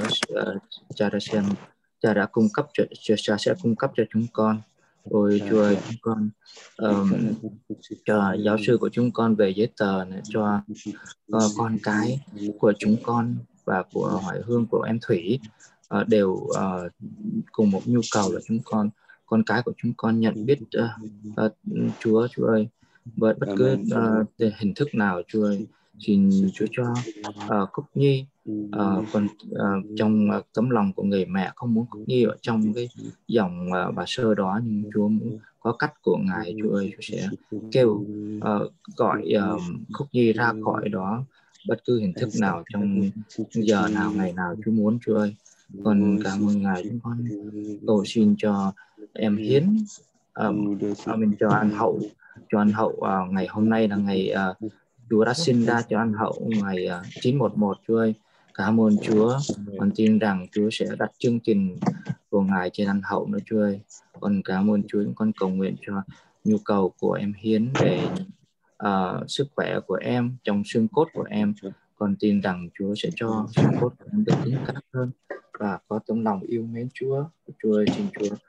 Cha đã cung cấp Cha sẽ cung cấp cho chúng con. Ôi Chúa ơi, chúng con cho giáo sư của chúng con về giấy tờ này, cho con cái của chúng con và của Hoài Hương, của em Thủy đều cùng một nhu cầu là con cái của chúng con nhận biết Chúa. Chúa ơi, với bất cứ hình thức nào, Chúa ơi, xin Chúa cho Cúc Nhi còn trong tấm lòng của người mẹ không muốn Cúc Nhi ở trong cái dòng bà Sơ đó, nhưng Chúa muốn có cách của Ngài. Chúa ơi, Chúa sẽ kêu gọi Cúc Nhi ra khỏi đó bất cứ hình thức nào, trong giờ nào, ngày nào Chúa muốn. Chúa ơi, con cảm ơn Ngài. Chúng con cầu xin cho em Hiến, mình cho anh Hậu ngày hôm nay là ngày Chúa đã sinh ra cho anh Hậu ngày 9/11. Chúa ơi, cảm ơn Chúa. Con tin rằng Chúa sẽ đặt chương trình của Ngài trên anh Hậu nữa. Chúa ơi, con cảm ơn Chúa. Con cầu nguyện cho nhu cầu của em Hiến về sức khỏe của em, trong xương cốt của em. Con tin rằng Chúa sẽ cho xương cốt của em được cứng cáp hơn và có tấm lòng yêu mến Chúa. Chúa ơi, xin Chúa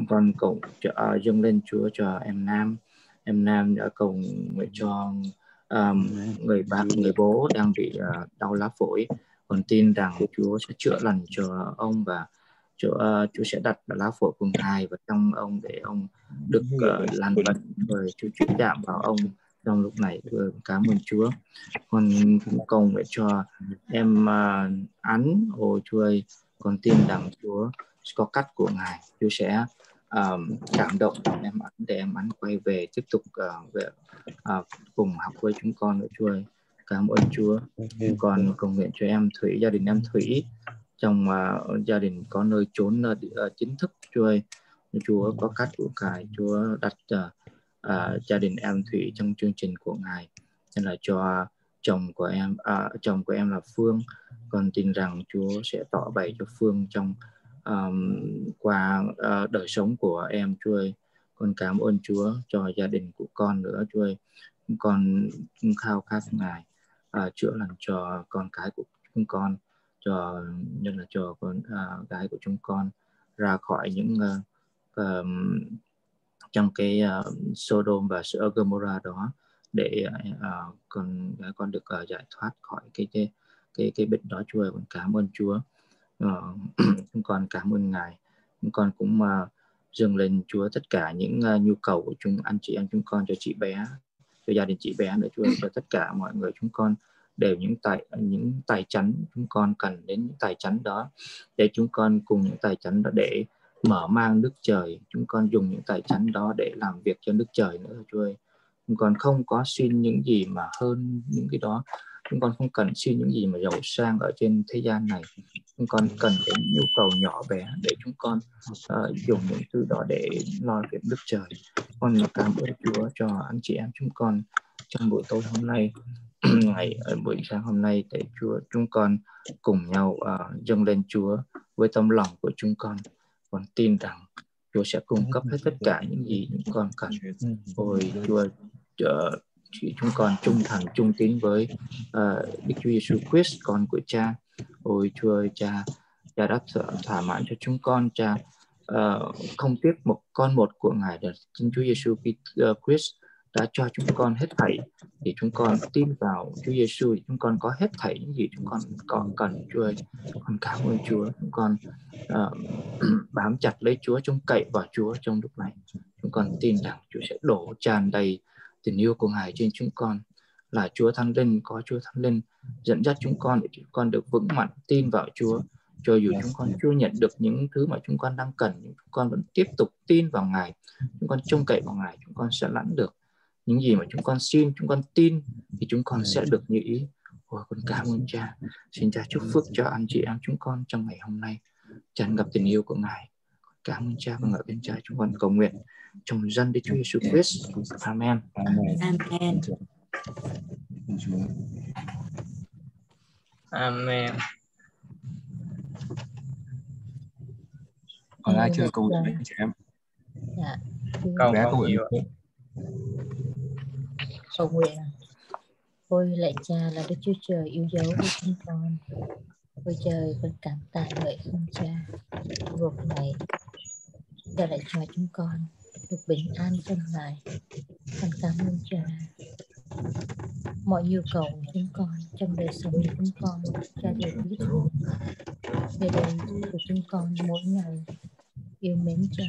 Chúng con cầu dâng lên Chúa cho em Nam. Em Nam đã cầu nguyện cho người bố đang bị đau lá phổi. Con tin rằng Chúa sẽ chữa lành cho ông và Chúa sẽ đặt lá phổi của Ngài vào trong ông để ông được lành bệnh. Rồi Chúa chạm vào ông trong lúc này. Cảm ơn Chúa. Con cầu nguyện cho em Ánh. Ôi Chúa ơi, con tin rằng Chúa có cách của Ngài. Chúa sẽ cảm động em Ánh để em Ánh quay về tiếp tục cùng học với chúng con nữa. Chúa ơi, cảm ơn Chúa. Còn cầu nguyện cho em Thủy, gia đình em Thủy, trong gia đình có nơi trốn chính thức. Chúa ơi, Chúa có cách của Ngài. Chúa đặt gia đình em Thủy trong chương trình của Ngài. Nên là cho chồng của em là Phương. Con tin rằng Chúa sẽ tỏ bày cho Phương trong qua đời sống của em. Chúa ơi, con cảm ơn Chúa cho gia đình của con nữa. Chúa ơi, con khao khát Ngài chữa lành cho con cái của chúng con, nên là cho con gái của chúng con ra khỏi những trong cái Sodom và Gomorrah đó, để con được giải thoát khỏi cái bệnh đó. Chúa ơi, con cảm ơn Chúa. Chúng con cảm ơn Ngài. Chúng con cũng dâng lên Chúa tất cả những nhu cầu của anh chị em chúng con, cho chị bé, cho gia đình chị bé nữa. Chúa ơi, cho tất cả mọi người chúng con đều những tài chánh. Chúng con cần đến những tài chánh đó, để chúng con cùng những tài chánh đó để mở mang nước trời. Chúng con dùng những tài chánh đó để làm việc cho nước trời nữa. Chúa ơi, chúng con không có xin những gì mà hơn những cái đó. Chúng con không cần xin những gì mà giàu sang ở trên thế gian này. Chúng con cần đến nhu cầu nhỏ bé để chúng con dùng những thứ đó để lo việc đức trời. Con cảm ơn Chúa cho anh chị em chúng con trong buổi tối hôm nay, buổi sáng hôm nay, để chúng con cùng nhau dâng lên Chúa với tâm lòng của chúng con. Con tin rằng Chúa sẽ cung cấp hết tất cả những gì chúng con cần. Ôi Chúa, chúng con trung thành trung tín với Đức Chúa Giêsu Christ, con của Cha. Ôi Chúa ơi, Cha đã thỏa mãn cho chúng con. Cha không tiếc một con một của Ngài, là Chúa Giêsu Christ đã cho chúng con hết thảy, thì chúng con tin vào Chúa Giêsu, chúng con có hết thảy những gì chúng con có cần. Chúa ơi, con cảm ơn Chúa. Chúng con bám chặt lấy Chúa, trông cậy vào Chúa trong lúc này. Chúng con tin rằng Chúa sẽ đổ tràn đầy tình yêu của Ngài trên chúng con. Là Chúa Thánh Linh, có Chúa Thánh Linh dẫn dắt chúng con để chúng con được vững mạnh tin vào Chúa. Cho dù chúng con chưa nhận được những thứ mà chúng con đang cần, nhưng chúng con vẫn tiếp tục tin vào Ngài. Chúng con trông cậy vào Ngài, chúng con sẽ lãnh được những gì mà chúng con xin. Chúng con tin thì chúng con sẽ được như ý. Ôi, con cảm ơn Cha. Xin Cha chúc phước cho anh chị em chúng con trong ngày hôm nay, tràn ngập tình yêu của Ngài. Cảm ơn Cha, và ngợi bên Cha chúng con cầu nguyện trong danh Đức Chúa Giêsu Christ. Amen. Amen. Amen. Còn ai chưa cầu nguyện với chị em? Dạ. Cầu Bé cầu nguyện. Cầu nguyện. Ôi lạy Cha là Đức Chúa Trời yêu dấu của chúng con. Ôi trời, con cảm tạ ngợi không Cha. Lúc này Cha lại cho chúng con được bình an trong Ngài. Con cảm ơn Cha. Mọi nhu cầu của chúng con trong đời sống của chúng con, Cha đều biết. Về đây của chúng con mỗi ngày yêu mến Cha,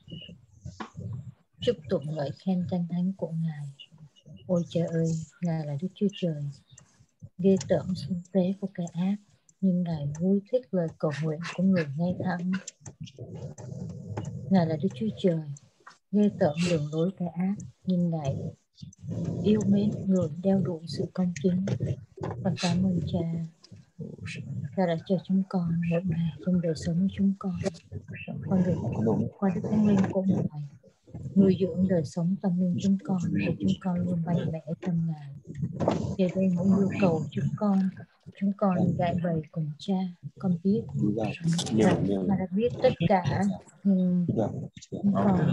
chúc tụng lời khen danh thánh của Ngài. Ôi Cha ơi, Ngài là Đức Chúa Trời, ghê tởm xưng tế của kẻ ác, nhưng Ngài vui thích lời cầu nguyện của người ngay thẳng. Ngài là Đức Chúa Trời, ghê tởm đường lối kẻ ác, nhưng Ngài yêu mến người đeo đuổi sự công chính. Và cảm ơn Cha, Cha đã cho chúng con mỗi ngày trong đời sống của chúng con được qua Đức Thánh Linh của Ngài nuôi dưỡng đời sống tâm linh chúng con, để chúng con luôn mạnh mẽ trong Ngài. Về đây những nhu cầu của chúng con gãi bày cùng Cha. Con biết mà đã biết tất cả, nhưng chúng con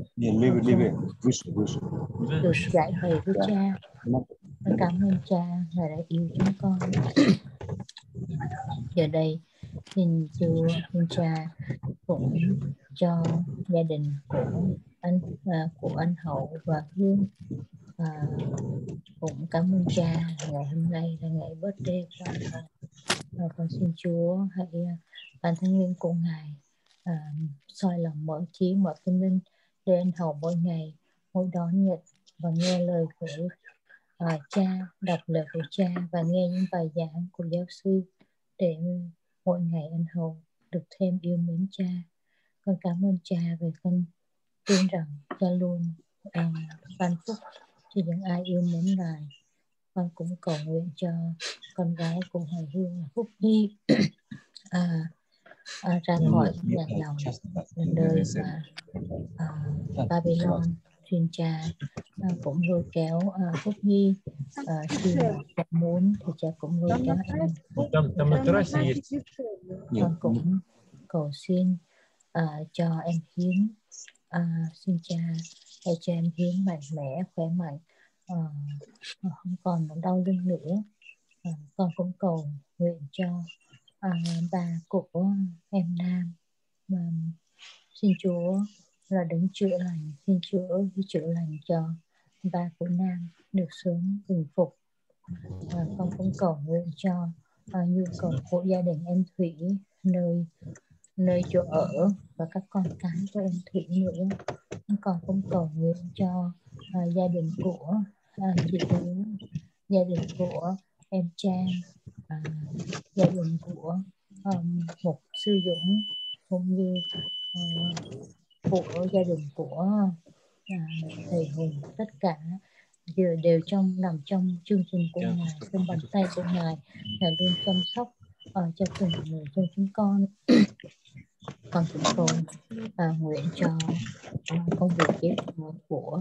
được giải bày với Cha. Con cảm ơn Cha, Ngài đã yêu chúng con. Giờ đây xin Chúa, xin Cha cũng cho gia đình của anh Hậu và Hương. Cũng cảm ơn cha, ngày hôm nay là ngày birthday của anh Hậu. Con xin Chúa hãy ban thánh linh của Ngài soi lòng mở trí mở tâm linh để anh Hậu mỗi ngày mỗi đón nhận và nghe lời của cha, đọc lời của cha và nghe những bài giảng của giáo sư để mỗi ngày anh Hậu được thêm yêu mến cha. Con cảm ơn cha về con tin rằng cha luôn ban phúc cho những ai yêu mến Ngài. Con cũng cầu nguyện cho con gái của Hoài Hương là Phúc Nhi ra khỏi nhà lòng nơi Babylon. Xin cha cũng lôi kéo Phúc Nhi khi mà cha muốn thì cha cũng lôi kéo em. Con cũng cầu xin cho em Hiến. Xin cha hãy cho em Hiến mạnh mẽ, khỏe mạnh, không còn đau lưng nữa. Con cũng cầu nguyện cho bà của em Nam. Xin Chúa là đấng chữa lành, xin Chúa chữa lành cho ba của Nam được sớm bình phục. Con cũng cầu nguyện cho nhu cầu của gia đình em Thủy, nơi chỗ ở và các con cái của em Thủy nữa. Con cũng cầu nguyện cho gia đình của chị Hứa, gia đình của em Trang, gia đình của Mục Sư Dũng, cũng như của gia đình của thầy Hùng. Tất cả đều nằm trong chương trình của Ngài, trong bàn tay của Ngài. Ngài luôn chăm sóc cho từng người trong chúng con. Con cũng cầu nguyện cho công việc của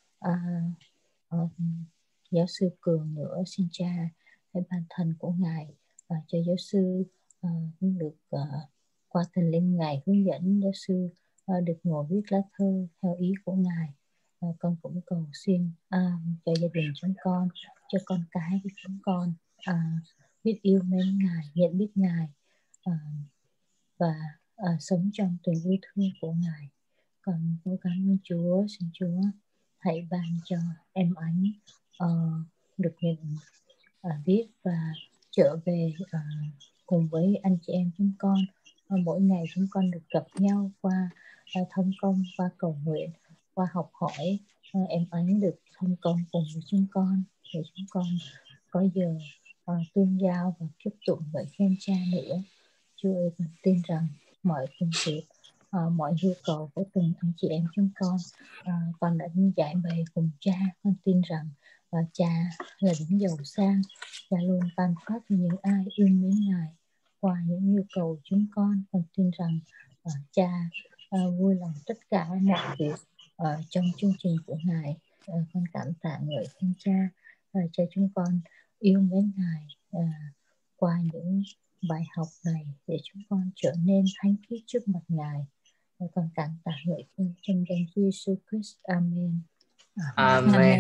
giáo sư Cường nữa. Xin cha hãy ban thần của Ngài cho giáo sư được qua thần linh Ngài hướng dẫn giáo sư được ngồi viết lá thơ theo ý của Ngài. Con cũng cầu xin cho gia đình chúng con, cho con cái của chúng con biết yêu mến Ngài, nhận biết Ngài và sống trong tình yêu thương của Ngài. Con cũng cảm ơn Chúa. Xin Chúa hãy ban cho em Ánh được nhận biết và trở về cùng với anh chị em chúng con. Mỗi ngày chúng con được gặp nhau qua thông công, qua cầu nguyện, qua học hỏi. Em Ánh được thông công cùng với chúng con để chúng con có giờ tương giao và chúc tụng bởi khen cha nữa. Chúa ơi, con tin rằng mọi công việc, mọi nhu cầu của từng anh chị em chúng con đã giải bày cùng cha. Con tin rằng cha là đấng giàu sang, cha luôn ban phát cho những ai yêu mến Ngài qua những nhu cầu chúng con. Con tin rằng cha vui lòng tất cả mọi việc trong chương trình của Ngài. Con cảm tạ ngợi khen cha cho chúng con yêu mến Ngài qua những bài học này để chúng con trở nên thánh khiết trước mặt Ngài. Con cảm tạ ngợi khen trong danh Jesus Christ. Amen. Amen.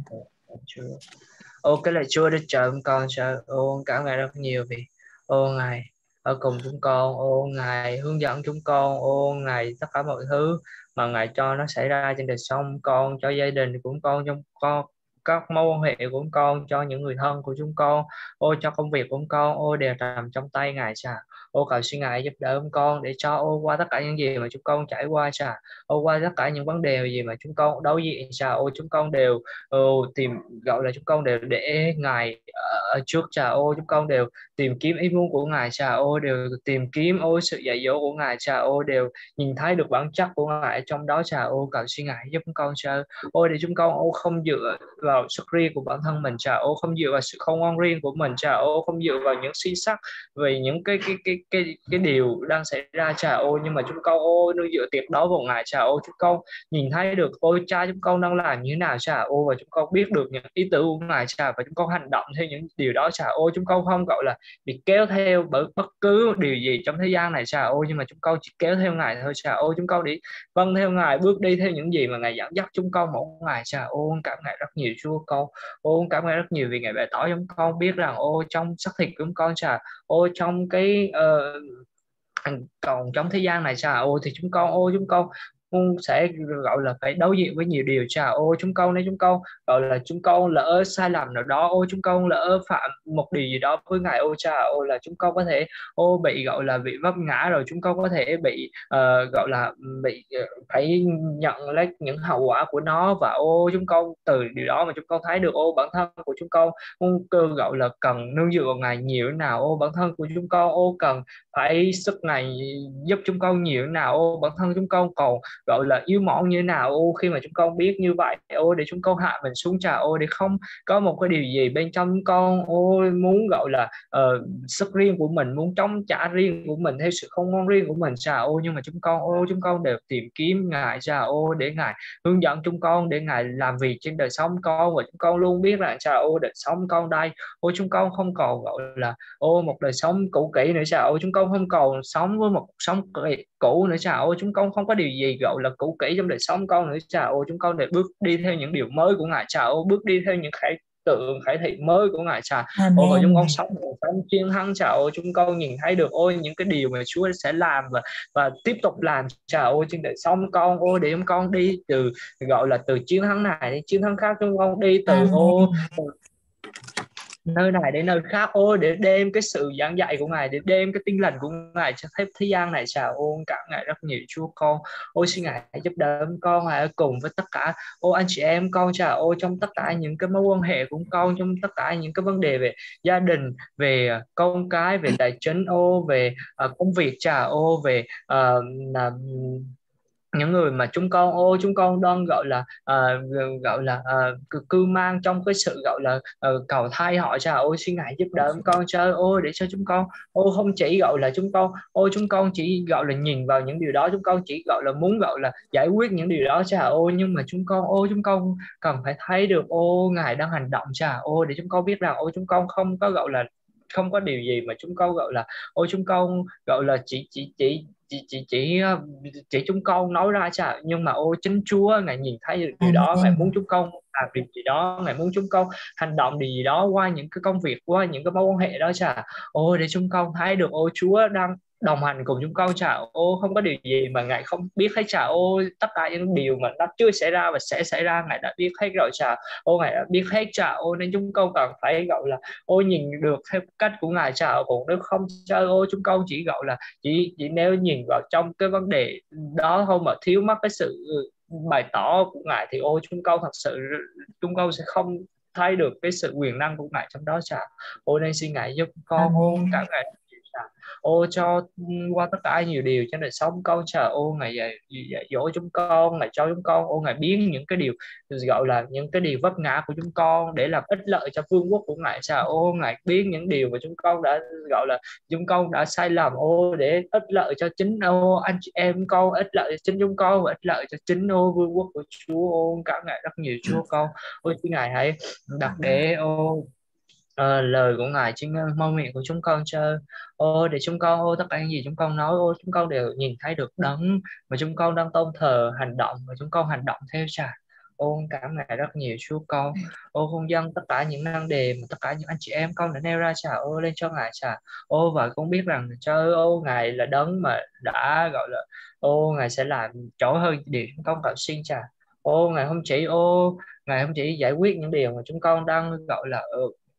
Cái lời Chúa đã trợ con cho cảm ơn rất nhiều vì Ngài ở cùng chúng con, Ngài hướng dẫn chúng con, Ngài tất cả mọi thứ mà Ngài cho nó xảy ra trên đời sống con, cho gia đình của con, trong các mối quan hệ của con, cho những người thân của chúng con, cho công việc của con, đều nằm trong tay Ngài cha. Cầu xin Ngài giúp đỡ con để cho qua tất cả những gì mà chúng con trải qua cha, qua tất cả những vấn đề gì mà chúng con đối diện cha, chúng con đều chúng con đều để Ngài ở trước cha, chúng con đều tìm kiếm ý muốn của Ngài cha, đều tìm kiếm sự dạy dỗ của Ngài cha, đều nhìn thấy được bản chất của Ngài trong đó cha. Cầu xin Ngài giúp chúng con cha, để chúng con không dựa vào sức riêng của bản thân mình cha, không dựa vào sự không ngoan riêng của mình cha, không dựa vào những suy sắc về những cái điều đang xảy ra cha, nhưng mà chúng con nó dựa tuyệt đối vào Ngài cha. Chúng con nhìn thấy được cha chúng con đang làm như thế nào cha, và chúng con biết được những ý tưởng của Ngài cha, và chúng con hành động theo những điều đó cha. Chúng con không gọi là bị kéo theo bởi bất cứ điều gì trong thế gian này cha, nhưng mà chúng con chỉ kéo theo Ngài thôi cha. Chúng con đi vâng theo Ngài, bước đi theo những gì mà Ngài dẫn dắt chúng con mỗi ngày cha. Cảm Ngài rất nhiều Chúa con, cảm ơn rất nhiều vì Ngài bày tỏ chúng con biết rằng trong xác thịt của chúng con cha, trong cái còn trong thế gian này cha, thì chúng con sẽ gọi là phải đối diện với nhiều điều. Cha ơi, chúng con nếu chúng con gọi là chúng con lỡ sai lầm nào đó, ôi chúng con lỡ phạm một điều gì đó với Ngài, ôi cha ơi, là chúng con có thể bị gọi là bị vấp ngã, rồi chúng con có thể bị gọi là bị phải nhận lấy những hậu quả của nó. Và chúng con từ điều đó mà chúng con thấy được bản thân của chúng con gọi là cần nương dựa vào Ngài nhiều thế nào, bản thân của chúng con cần phải sức Ngài giúp chúng con nhiều thế nào, bản thân chúng con còn gọi là yếu mọn như thế nào. Khi mà chúng con biết như vậy, để chúng con hạ mình xuống, Cha ơi, để không có một cái điều gì bên trong chúng con muốn gọi là sức riêng của mình, muốn chống trả riêng của mình, theo sự không ngon riêng của mình, Cha ơi, nhưng mà chúng con đều tìm kiếm Ngài, Cha ơi, để Ngài hướng dẫn chúng con, để Ngài làm việc trên đời sống con. Và chúng con luôn biết là Cha ơi, đời sống con đây chúng con không còn gọi là một đời sống cũ kỹ nữa, Cha ơi, chúng con không còn sống với một cuộc sống cũ nữa, Cha ơi, chúng con không có điều gì gọi là cũ kỹ trong đời sống con nữa, Cha ơi, chúng con để bước đi theo những điều mới của Ngài, Cha ơi, bước đi theo những khải thị mới của Ngài, Cha. Và chúng con sống chiến thắng, Cha ơi, chúng con nhìn thấy được những cái điều mà Chúa sẽ làm và tiếp tục làm, Cha ơi, trên đời sống con, để chúng con đi từ gọi là từ chiến thắng này đến chiến thắng khác, chúng con đi từ nơi này đến nơi khác, để đem cái sự giảng dạy của Ngài, để đem cái tin lành của Ngài cho thế gian này, Cha. Cảm Ngài rất nhiều, Chúa con. Xin Ngài giúp đỡ con, Ngài cùng với tất cả anh chị em con, Cha. Trong tất cả những cái mối quan hệ của con, trong tất cả những cái vấn đề về gia đình, về con cái, về tài chính, về công việc, Cha. Về những người mà chúng con đang gọi là cư mang trong cái sự gọi là cầu thay họ, Cha. Xin Ngài giúp đỡ con, Cha. Để cho chúng con không chỉ gọi là chúng con chỉ gọi là nhìn vào những điều đó, chúng con chỉ gọi là muốn gọi là giải quyết những điều đó, Cha. Nhưng mà chúng con cần phải thấy được Ngài đang hành động, Cha. Để chúng con biết rằng chúng con không có gọi là không có điều gì mà chúng con gọi là chúng con gọi là chỉ chúng con nói ra, Cha. Nhưng mà chính Chúa Ngài nhìn thấy được điều đó, Ngài muốn chúng con làm việc gì đó, Ngài muốn chúng con hành động điều gì đó qua những cái công việc, qua những cái mối quan hệ đó, Cha. Để chúng con thấy được Chúa đang đồng hành cùng chúng con, Cha. Không có điều gì mà Ngài không biết hết, Cha. Tất cả những điều mà nó chưa xảy ra và sẽ xảy ra, Ngài đã biết hết rồi, Cha. Ngài đã biết hết, Cha. Nên chúng con cần phải gọi là nhìn được theo cách của Ngài, Cha. Còn nếu không, Cha, chúng con chỉ gọi là chỉ nếu nhìn vào trong cái vấn đề đó thôi mà thiếu mất cái sự bày tỏ của Ngài thì chúng con thật sự chúng con sẽ không thấy được cái sự quyền năng của Ngài trong đó, Cha. Nên xin Ngài giúp con cả Ngài cho qua tất cả nhiều điều trên đời sống con, Cha. Ngài dạy dỗ chúng con, Ngài cho chúng con Ngài biến những cái điều gọi là những cái điều vấp ngã của chúng con để làm ích lợi cho vương quốc của Ngài, Cha. Ngài biến những điều mà chúng con đã gọi là chúng con đã sai lầm để ích lợi cho chính anh chị em con, ích lợi cho chính chúng con và ích lợi cho chính vương quốc của Chúa. Cảm Ngài rất nhiều, Chúa con. Xin Ngài hãy đặt để lời của Ngài trên môi miệng của chúng con, Cha. Để chúng con tất cả những gì chúng con nói chúng con đều nhìn thấy được đấng mà chúng con đang tôn thờ hành động, và chúng con hành động theo, Cha. Cảm Ngài rất nhiều, Chúa con. Con dâng tất cả những năng đề mà tất cả những anh chị em con đã nêu ra, Cha, lên cho Ngài, Cha. Và con biết rằng, Cha ơi, Ngài là đấng mà đã gọi là Ngài sẽ làm trỗi hơn điều chúng con cầu xin, Cha. Ngài không chỉ giải quyết những điều mà chúng con đang gọi là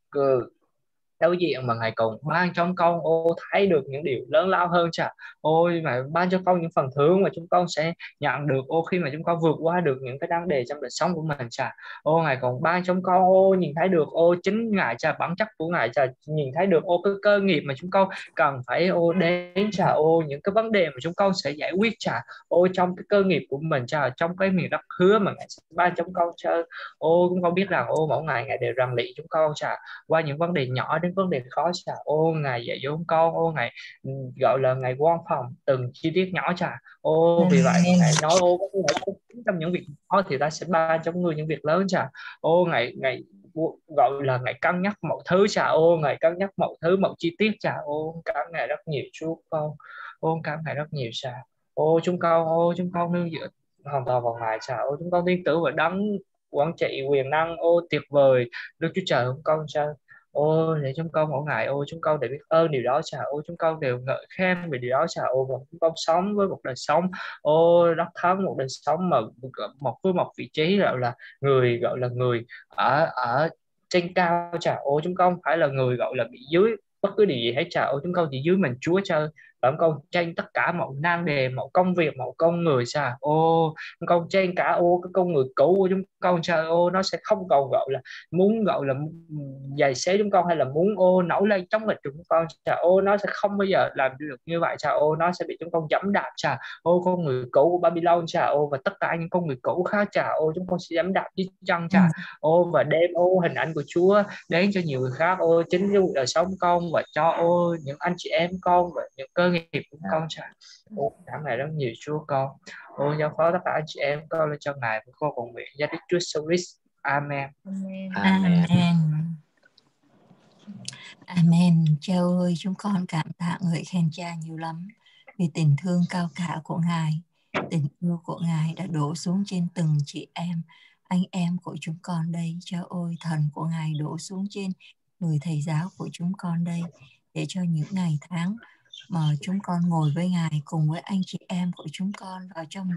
đối diện, mà Ngài còn ban cho con thấy được những điều lớn lao hơn, Cha. Ngài ban cho con những phần thưởng mà chúng con sẽ nhận được khi mà chúng con vượt qua được những cái vấn đề trong đời sống của mình, Cha. Ngài còn ban cho con nhìn thấy được chính Ngài, Cha, bản chất của Ngài, Cha, nhìn thấy được cái cơ nghiệp mà chúng con cần phải đến, Cha. Những cái vấn đề mà chúng con sẽ giải quyết, Cha. Trong cái cơ nghiệp của mình, Cha, trong cái miền đất hứa mà Ngài sẽ ban cho con, Cha. Chúng con biết rằng mỗi ngày Ngài đều rèn luyện chúng con, Cha, qua những vấn đề nhỏ đến vấn đề khó, Cha. Ngài dạy dỗ con, Ngài gọi là Ngài quan phòng từng chi tiết nhỏ, Cha. Vì vậy Ngài nói trong những việc nhỏ thì ta sẽ ban cho người những việc lớn, Cha. Ngài gọi là Ngài cân nhắc mọi thứ, Cha. Ngài cân nhắc mọi thứ, mọi chi tiết, Cha. Cảm Ngài rất nhiều, Chúa con. Cảm Ngài rất nhiều, Cha. Chúng con nương dựa hoàn toàn vào Ngài, Cha. Chúng con tin tưởng vào đấng quản trị quyền năng tuyệt vời Đức Chúa Trời của con, Cha. để chúng con mỗi ngày chúng con đều biết ơn điều đó, Cha. Chúng con đều ngợi khen về điều đó, Cha. Và chúng con sống với một đời sống đắc thắng, một đời sống mà với một vị trí gọi là người ở ở trên cao, Cha. Chúng con không phải là người gọi là bị dưới bất cứ điều gì hết, Cha. Chúng con chỉ dưới mình Chúa, Cha. Và chúng con trên tất cả mọi nan đề, mọi công việc, mọi con người, Cha. Chúng con trên cả cái con người cũ của chúng con, Cha. Nó sẽ không còn gọi là giày xéo chúng con, hay là muốn nổi lên chống nghịch chúng con, Cha. Nó sẽ không bao giờ làm được như vậy, Cha. Nó sẽ bị chúng con giẫm đạp, Cha. Con người cũ của Babylon, Cha. Và tất cả những con người cũ khác, Cha. Chúng con sẽ giẫm đạp dưới chân, Cha. Và đem hình ảnh của Chúa đến cho nhiều người khác, chính trong đời sống con, và cho những anh chị em con và những cơ nghiệp của con, Cha. Cảm ơn rất nhiều Chúa con. Giao phó tất cả anh chị em con lên cho Ngài, và con cầu nguyện gia Đức Chúa Jesus. Amen. Amen. Amen. Cha ơi, chúng con cảm tạ ngợi khen Cha nhiều lắm vì tình thương cao cả của Ngài, tình yêu của Ngài đã đổ xuống trên từng chị em, anh em của chúng con đây. Cha ơi, thần của Ngài đổ xuống trên người thầy giáo của chúng con đây, để cho những ngày tháng mà chúng con ngồi với Ngài cùng với anh chị em của chúng con vào trong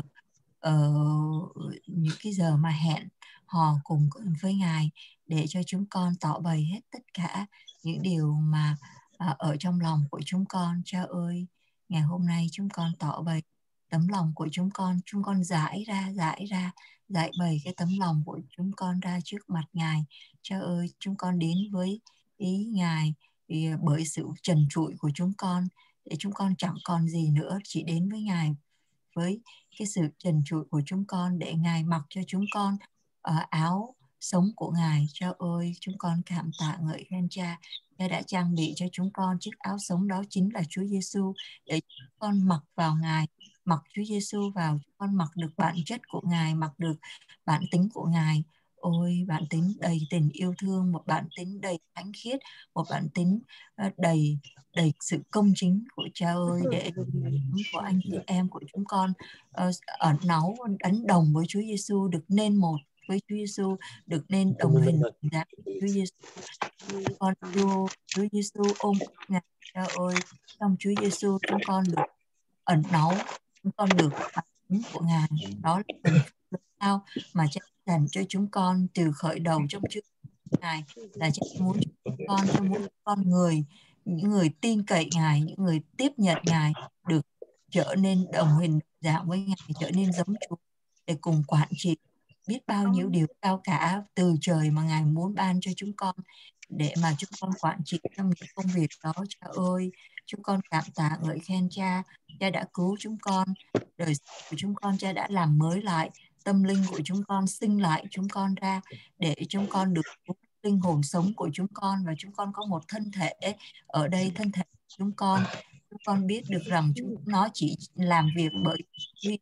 những cái giờ mà hẹn hò cùng với Ngài, để cho chúng con tỏ bày hết tất cả những điều mà ở trong lòng của chúng con. Cha ơi, ngày hôm nay chúng con tỏ bày tấm lòng của chúng con giải bày cái tấm lòng của chúng con ra trước mặt Ngài. Cha ơi, chúng con đến với ý Ngài bởi sự trần trụi của chúng con, để chúng con chẳng còn gì nữa, chỉ đến với Ngài với cái sự trần trụi của chúng con, để Ngài mặc cho chúng con áo sống của Ngài. Cha ơi, chúng con cảm tạ ngợi khen Cha. Cha đã trang bị cho chúng con chiếc áo sống, đó chính là Chúa Giêsu, để chúng con mặc vào Ngài, mặc Chúa Giêsu vào, chúng con mặc được bản chất của Ngài, mặc được bản tính của Ngài. Ôi, bản tính đầy tình yêu thương, một bản tính đầy thánh khiết, một bản tính đầy sự công chính của Cha ơi, để của anh chị em của chúng con ẩn náu đánh đồng với Chúa Giêsu, được nên một với Chúa Giêsu, được nên đồng hình dạng Chúa Giêsu. Con yêu Chúa Giêsu, ôm Ngài. Cha ơi, trong Chúa Giêsu chúng con được ẩn náu, chúng con được bản tính của Ngài. Đó là tình sao mà Cha dành cho chúng con từ khởi đầu trong chương Ngài, là Cha muốn cho mỗi con người, những người tin cậy Ngài, những người tiếp nhận Ngài, được trở nên đồng hình dạng với Ngài, trở nên giống Chúa, để cùng quản trị biết bao nhiêu điều cao cả từ trời mà Ngài muốn ban cho chúng con, để mà chúng con quản trị trong những công việc đó. Cha ơi, chúng con cảm tạ ngợi khen Cha. Cha đã cứu chúng con, đời sống của chúng con Cha đã làm mới lại, tâm linh của chúng con sinh lại chúng con ra, để chúng con được linh hồn sống của chúng con, và chúng con có một thân thể ở đây. Thân thể của chúng con biết được rằng nó chỉ làm việc bởi vì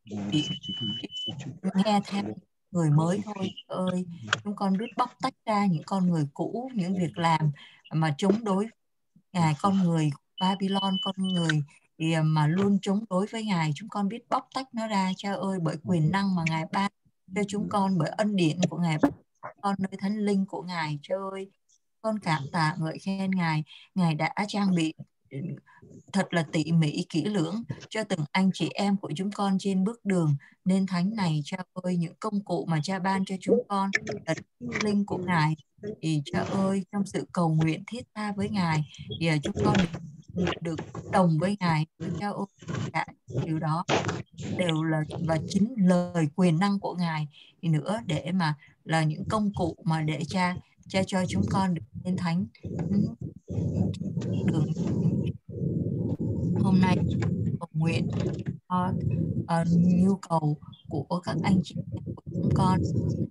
nghe theo người mới thôi. Ơi, chúng con biết bóc tách ra những con người cũ, những việc làm mà chống đối Ngài, con người Babylon, con người mà luôn chống đối với Ngài. Chúng con biết bóc tách nó ra, Cha ơi, bởi quyền năng mà Ngài ban cho chúng con, bởi ân điển của Ngài, con nơi thánh linh của Ngài. Cha ơi, con cảm tạ ngợi khen Ngài. Ngài đã trang bị thật là tỉ mỉ, kỹ lưỡng cho từng anh chị em của chúng con trên bước đường nên thánh này. Cha ơi, những công cụ mà Cha ban cho chúng con là linh của Ngài, thì Cha ơi, trong sự cầu nguyện thiết tha với Ngài, thì chúng con được đồng với Ngài. Cha ơi, cả điều đó đều là và chính lời quyền năng của Ngài thì nữa, để mà là những công cụ mà để Cha cho chúng con được nên thánh đường. Hôm nay cầu nguyện cho nhu cầu của các anh chị em của chúng con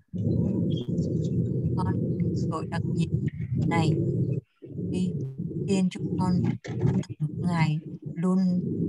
đội đặc nhiệm này, khi tiên chúng con Ngài luôn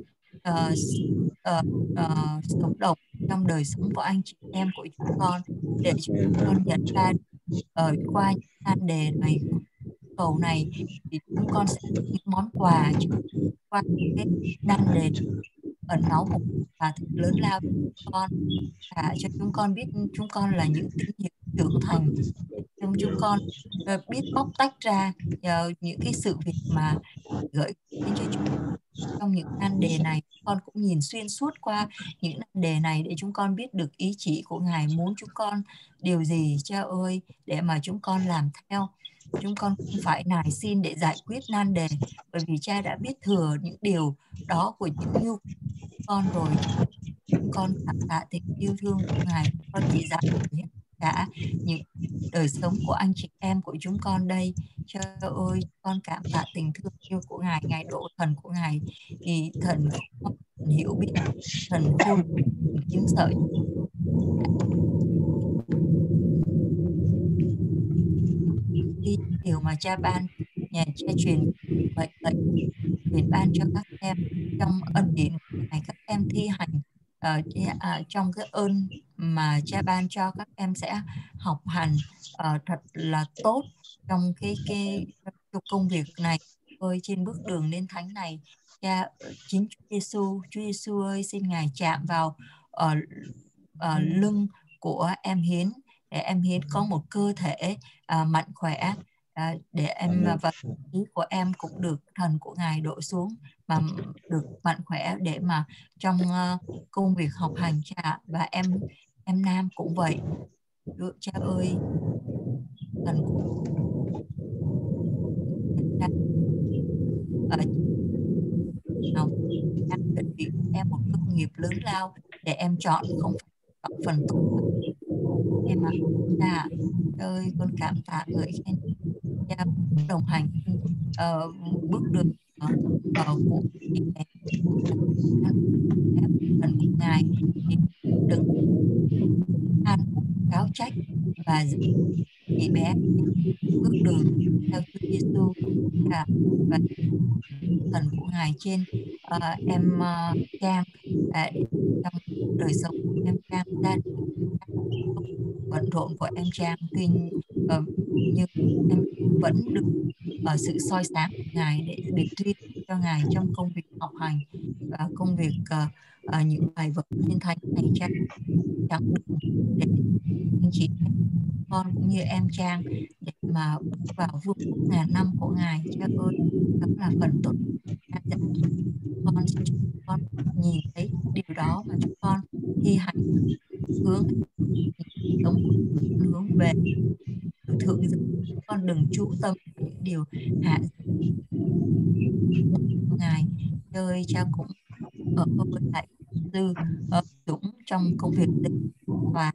sống động trong đời sống của anh chị em của chúng con, để chúng con nhận ra qua những nan đề này, cầu này, thì chúng con sẽ những món quà qua cái nan đề ẩn náu một và thật lớn lao của con, và cho chúng con biết chúng con là những tín hiệu trưởng thành, cho trong chúng con biết bóc tách ra những cái sự việc mà gửi đến cho chúng trong những nan đề này. Con cũng nhìn xuyên suốt qua những nan đề này để chúng con biết được ý chỉ của Ngài muốn chúng con điều gì, Cha ơi, để mà chúng con làm theo. Chúng con không phải nài xin để giải quyết nan đề, bởi vì Cha đã biết thừa những điều đó của những nhu cầu của con rồi. Chúng con cảm tạ tình yêu thương của Ngài. Con chỉ dạy cả những đời sống của anh chị em của chúng con đây. Cha ơi, con cảm tạ tình thương yêu của Ngài, Ngài độ thần của Ngài, thì thần hiểu biết, thần khôn, kính sợ. Khi điều mà Cha ban, nhà Cha truyền vậy truyền ban cho các em trong ân điển của Ngài, các em thi hành trong cái ơn mà Cha ban cho các em sẽ học hành thật là tốt trong cái công việc này ơi, trên bước đường lên thánh này. Cha, chính Chúa Giêsu ơi, xin Ngài chạm vào lưng của em Hiến, để em Hiến có một cơ thể mạnh khỏe, để em và ý của em cũng được thần của Ngài đổ xuống mà được mạnh khỏe, để mà trong công việc học hành. Cha, và em Nam cũng vậy. Cha ơi, thần của nào đang chuẩn bị em một công nghiệp lớn lao để em chọn, không phải chọn phần tốt em mà. Cha ơi, con cảm tạ người khen Cha đồng hành bước đường của chị em phần của Ngài, thì đừng an ủi cáo trách và giữ chị bé bước đường theo Chúa Giêsu. Và thần của Ngài trên em Trang, trong đời sống của em Trang, gia đình bận rộn của em Trang, như em vẫn được sự soi sáng của Ngài để được tuyên cho Ngài trong công việc học hành và công việc những bài vở trên thánh này. Cha chẳng đường để anh chị em con cũng như em Trang để mà bước vào vương quốc ngàn năm của Ngài. Cha ơi, đó là phần tốt con nhìn thấy điều đó mà chúng con thi hành hướng sống hướng về thượng dân. Con đừng chú tâm những điều hạ Ngài. Ơi, Cha cũng ở với lại sư Dũng trong công việc và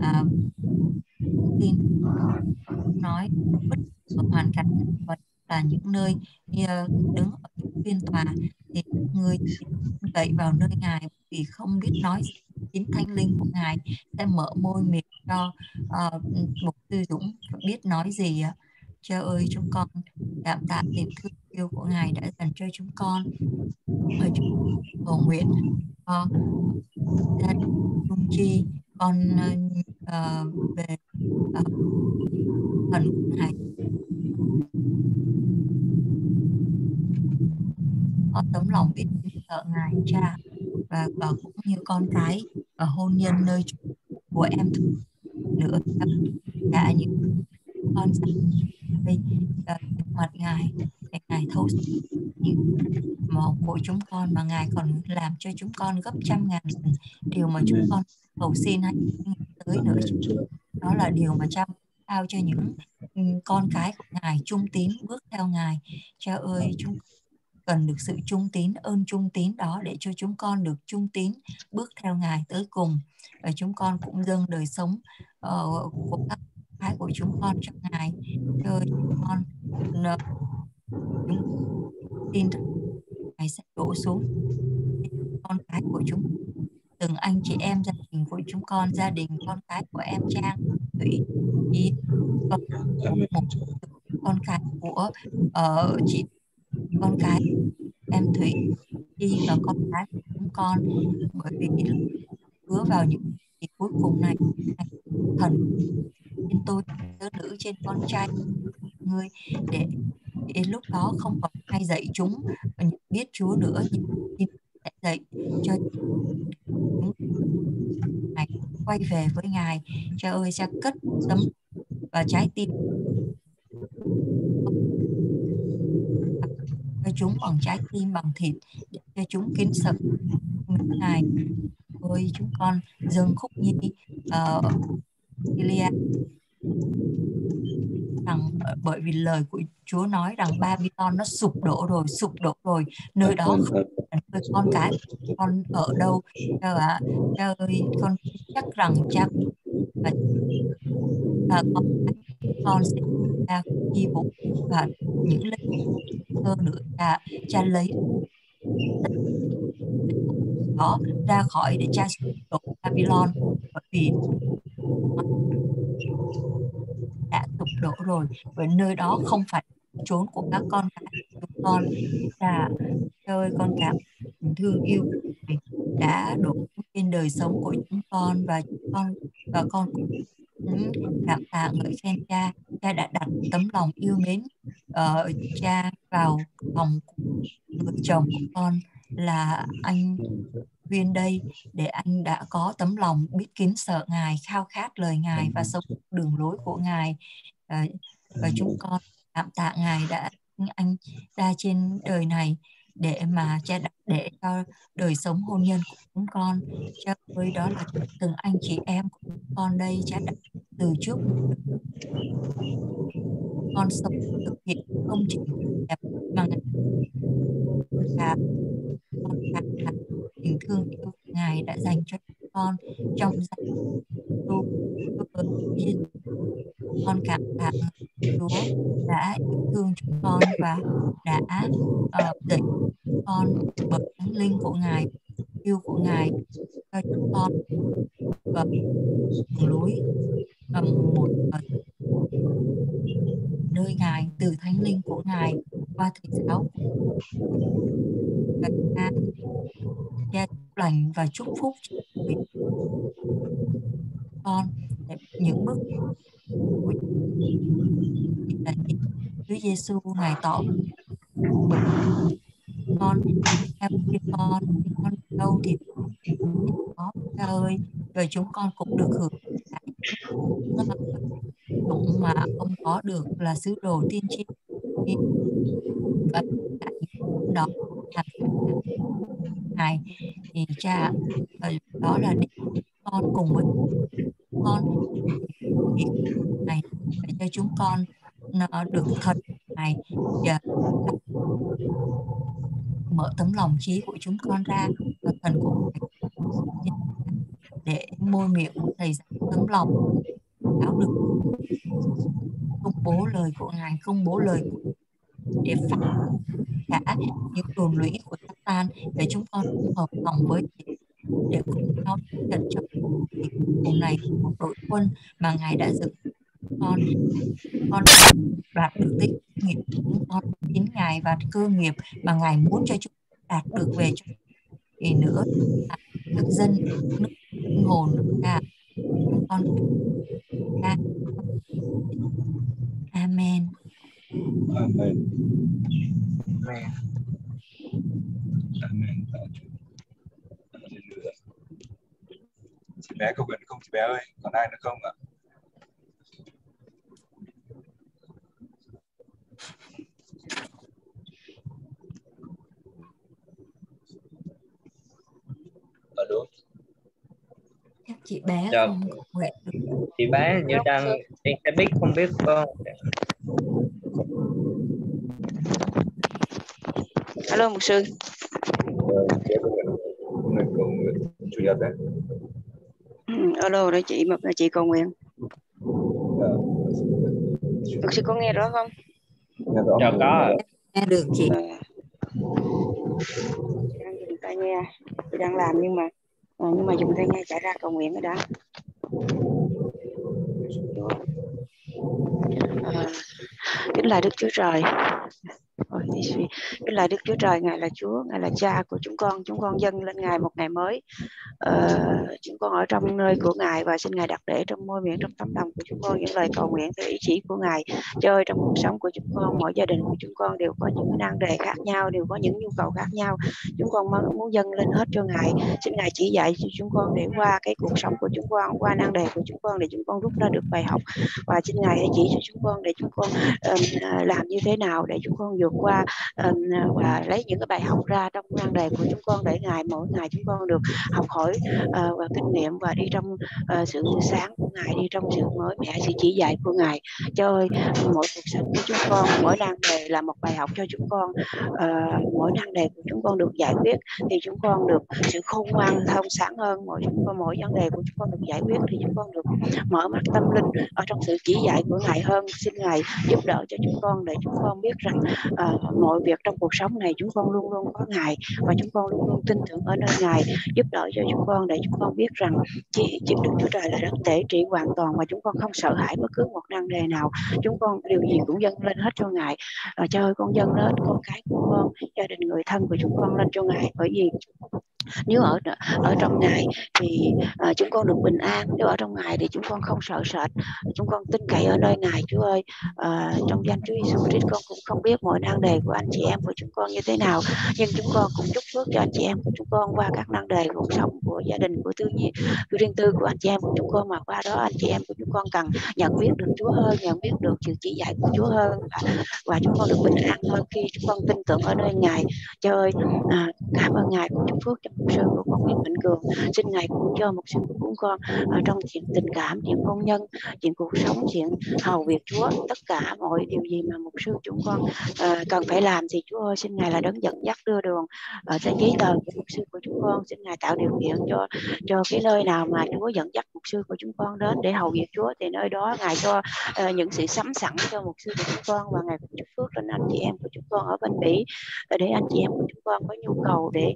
tin nói bất ở hoàn cảnh và là những nơi đứng ở phiên tòa thì người cậy vào nơi Ngài, vì không biết nói gì. Chính Thánh Linh của Ngài sẽ mở môi miệng cho mục sư Dũng biết nói gì. Cha ơi, chúng con cảm tạ tình thương yêu của Ngài đã dành cho chúng con. Chúng cầu nguyện cho gia đình Trung Chi, con về thần Ngài có tấm lòng biết sợ Ngài. Cha, và cũng như con cái và hôn nhân nơi của em nữa, cả những con đây mặt Ngài để Ngài thấu những mong của chúng con, mà Ngài còn làm cho chúng con gấp trăm ngàn lần điều mà chúng con cầu xin hay tới nữa. Đó là điều mà Cha trao cho những con cái của Ngài trung tín bước theo Ngài. Cha ơi, chúng cần được sự trung tín, ơn trung tín đó để cho chúng con được trung tín bước theo Ngài tới cùng. Và chúng con cũng dâng đời sống của các cái của chúng con cho Ngài. Ơi, chúng con tin Ngài sẽ đổ xuống con cái của chúng, từng anh chị em gia đình của chúng con, gia đình con cái của em Trang, Thủy, Ý, một con cái của chị, con cái em Thủy Chi và con cái của chúng con, bởi vì hứa vào những ngày cuối cùng này, thần trên tôi, đứa nữ trên con trai ngươi, để lúc đó không còn ai dạy chúng biết Chúa nữa, nhưng sẽ dạy cho chúng Ngài quay về với Ngài. Cha ơi, Cha cất tấm và trái tim cho chúng bằng trái tim bằng thịt, để cho chúng kính sợ Ngài. Ôi chúng con dâng khúc nhi Elia rằng bởi vì lời của Chúa nói rằng Babylon nó sụp đổ rồi, nơi đó không phải nơi con cái con ở đâu. Cha ơi, con chắc rằng cha và con sẽ ra chi bộ và những lễ thơ nữa. Cha lấy đó ra khỏi để cha sụp đổ Babylon, bởi vì đã sụp đổ rồi, bởi nơi đó không phải chốn của các con cái chúng con. Cha ơi, con cảm thương yêu đã đổ trên đời sống của chúng con, và con cũng cảm tạ ngợi khen cha. Cha đã đặt tấm lòng yêu mến cha vào lòng người chồng của con là anh Huyên đây, để anh đã có tấm lòng biết kính sợ Ngài, khao khát lời Ngài và sống đường lối của Ngài. Và chúng con cảm tạ Ngài đã anh ra trên đời này để mà cha đặt để cho đời sống hôn nhân của chúng con. Cha ơi, đó là từng anh chị em của chúng con đây, cha đã từ trước con sống thực hiện công trình đẹp mà con cảm tạ tình thương yêu Ngài đã dành cho chúng con trong gia đình. Con cảm tạ Chúa đã yêu thương chúng con và đã dạy con bởi Thánh Linh của Ngài, yêu của Ngài cho chúng con đường lối một nơi Ngài, từ Thánh Linh của Ngài qua thầy giáo cha lành và chúc phúc con những bước của Chúa Giêsu. Ngài tỏ con theo con đâu thì có cha ơi, rồi chúng con cũng được hưởng cũng mà ông có được là sứ đồ tiên tri và đó Ngài thì cha đó là để con cùng với con này để cho chúng con nó được thật này và mở tấm lòng trí của chúng con ra, và thần cũng để môi miệng thầy tấm lòng giáo được công bố lời của Ngài, công bố lời để phá cả những đồn lũy của Satan, để chúng con hợp lòng với để cùng nhau trận trong cùng này một đội quân mà Ngài đã dựng con đạt được tích nghiệp chúng con tín Ngài, và cơ nghiệp mà Ngài muốn cho chúng đạt được về cho thì nữa nước dân nước hồn cả chúng con. Amen. Amen. Amen. Chị bé có gần không chị bé ơi? Còn ai nữa không ạ? Alo. Chắc chị bé Được. không nguyện được. Chị bé như đang trên cái mic không biết không? Alo mục sư. Chủ nhật đấy. Alo đó chị, mập là chị cầu nguyện. Mục sư có nghe rõ không? Nghe rõ. Dạ có. Nghe được chị. Chị đang dùng tai nghe, chị đang làm nhưng mà dùng tai nghe chạy ra cầu nguyện ở đó. Kính lạy Đức Chúa Trời. Kính lạy Đức Chúa Trời, Ngài là Chúa, Ngài là Cha của chúng con dâng lên Ngài một ngày mới. chúng con ở trong nơi của Ngài, và xin Ngài đặt để trong môi miệng, trong tấm lòng của chúng con những lời cầu nguyện theo ý chỉ của Ngài. Cho ơi, trong cuộc sống của chúng con, mỗi gia đình của chúng con đều có những nan đề khác nhau, đều có những nhu cầu khác nhau. Chúng con muốn dâng lên hết cho Ngài. Xin Ngài chỉ dạy cho chúng con để qua cái cuộc sống của chúng con, qua nan đề của chúng con, để chúng con rút ra được bài học. Và xin Ngài hãy chỉ cho chúng con để chúng con làm như thế nào để chúng con vượt qua và lấy những cái bài học ra trong nan đề của chúng con, để mỗi ngày chúng con được học hỏi và kinh nghiệm và đi trong sự sáng của Ngài, đi trong sự mới mẻ, sự chỉ dạy của Ngài. Cho ơi, mỗi cuộc sống của chúng con, mỗi nan đề là một bài học cho chúng con. Mỗi nan đề của chúng con được giải quyết thì chúng con được sự khôn ngoan thông sáng hơn. Mỗi vấn đề của chúng con được giải quyết thì chúng con được mở mắt tâm linh ở trong sự chỉ dạy của Ngài hơn. Xin Ngài giúp đỡ cho chúng con để chúng con biết rằng mọi việc trong cuộc sống này chúng con luôn luôn có Ngài, và chúng con luôn luôn tin tưởng ở nơi Ngài. Giúp đỡ cho chúng con để chúng con biết rằng chỉ Đức Chúa Trời là đấng tể trị hoàn toàn, và chúng con không sợ hãi bất cứ một nan đề nào. Chúng con điều gì cũng dâng lên hết cho Ngài. Cho ơi, con dâng hết con cái của con, gia đình, người thân của chúng con lên cho Ngài, bởi vì nếu ở trong Ngài thì chúng con được bình an. Nếu ở trong Ngài thì chúng con không sợ sệt. Chúng con tin cậy ở nơi Ngài, Chúa ơi. Trong danh Chúa Giêsu Christ, con cũng không biết mọi nan đề của anh chị em của chúng con như thế nào, nhưng chúng con cũng chúc phước cho anh chị em của chúng con qua các nan đề cuộc sống, của gia đình, của riêng tư của anh chị em của chúng con, mà qua đó anh chị em của chúng con cần nhận biết được Chúa hơn, nhận biết được sự chỉ dạy của Chúa hơn, và chúng con được bình an hơn khi chúng con tin tưởng ở nơi Ngài. Trời ơi, cảm ơn Ngài, cũng chúc phước cho mục sư của con Nguyễn Mạnh Cường. Xin Ngài cũng cho mục sư của chúng con trong chuyện tình cảm, chuyện hôn nhân, chuyện cuộc sống, chuyện hầu việc Chúa, tất cả mọi điều gì mà mục sư chúng con cần phải làm thì Chúa ơi, xin Ngài là đấng dẫn dắt đưa đường trên giấy tờ của mục sư của chúng con. Xin Ngài tạo điều kiện cho cái nơi nào mà Chúa dẫn dắt mục sư của chúng con đến để hầu việc Chúa, thì nơi đó Ngài cho những sự sắm sẵn cho mục sư của chúng con, và Ngài cũng chúc phước lên anh chị em của chúng con ở bên Mỹ, để anh chị em của chúng con có nhu cầu để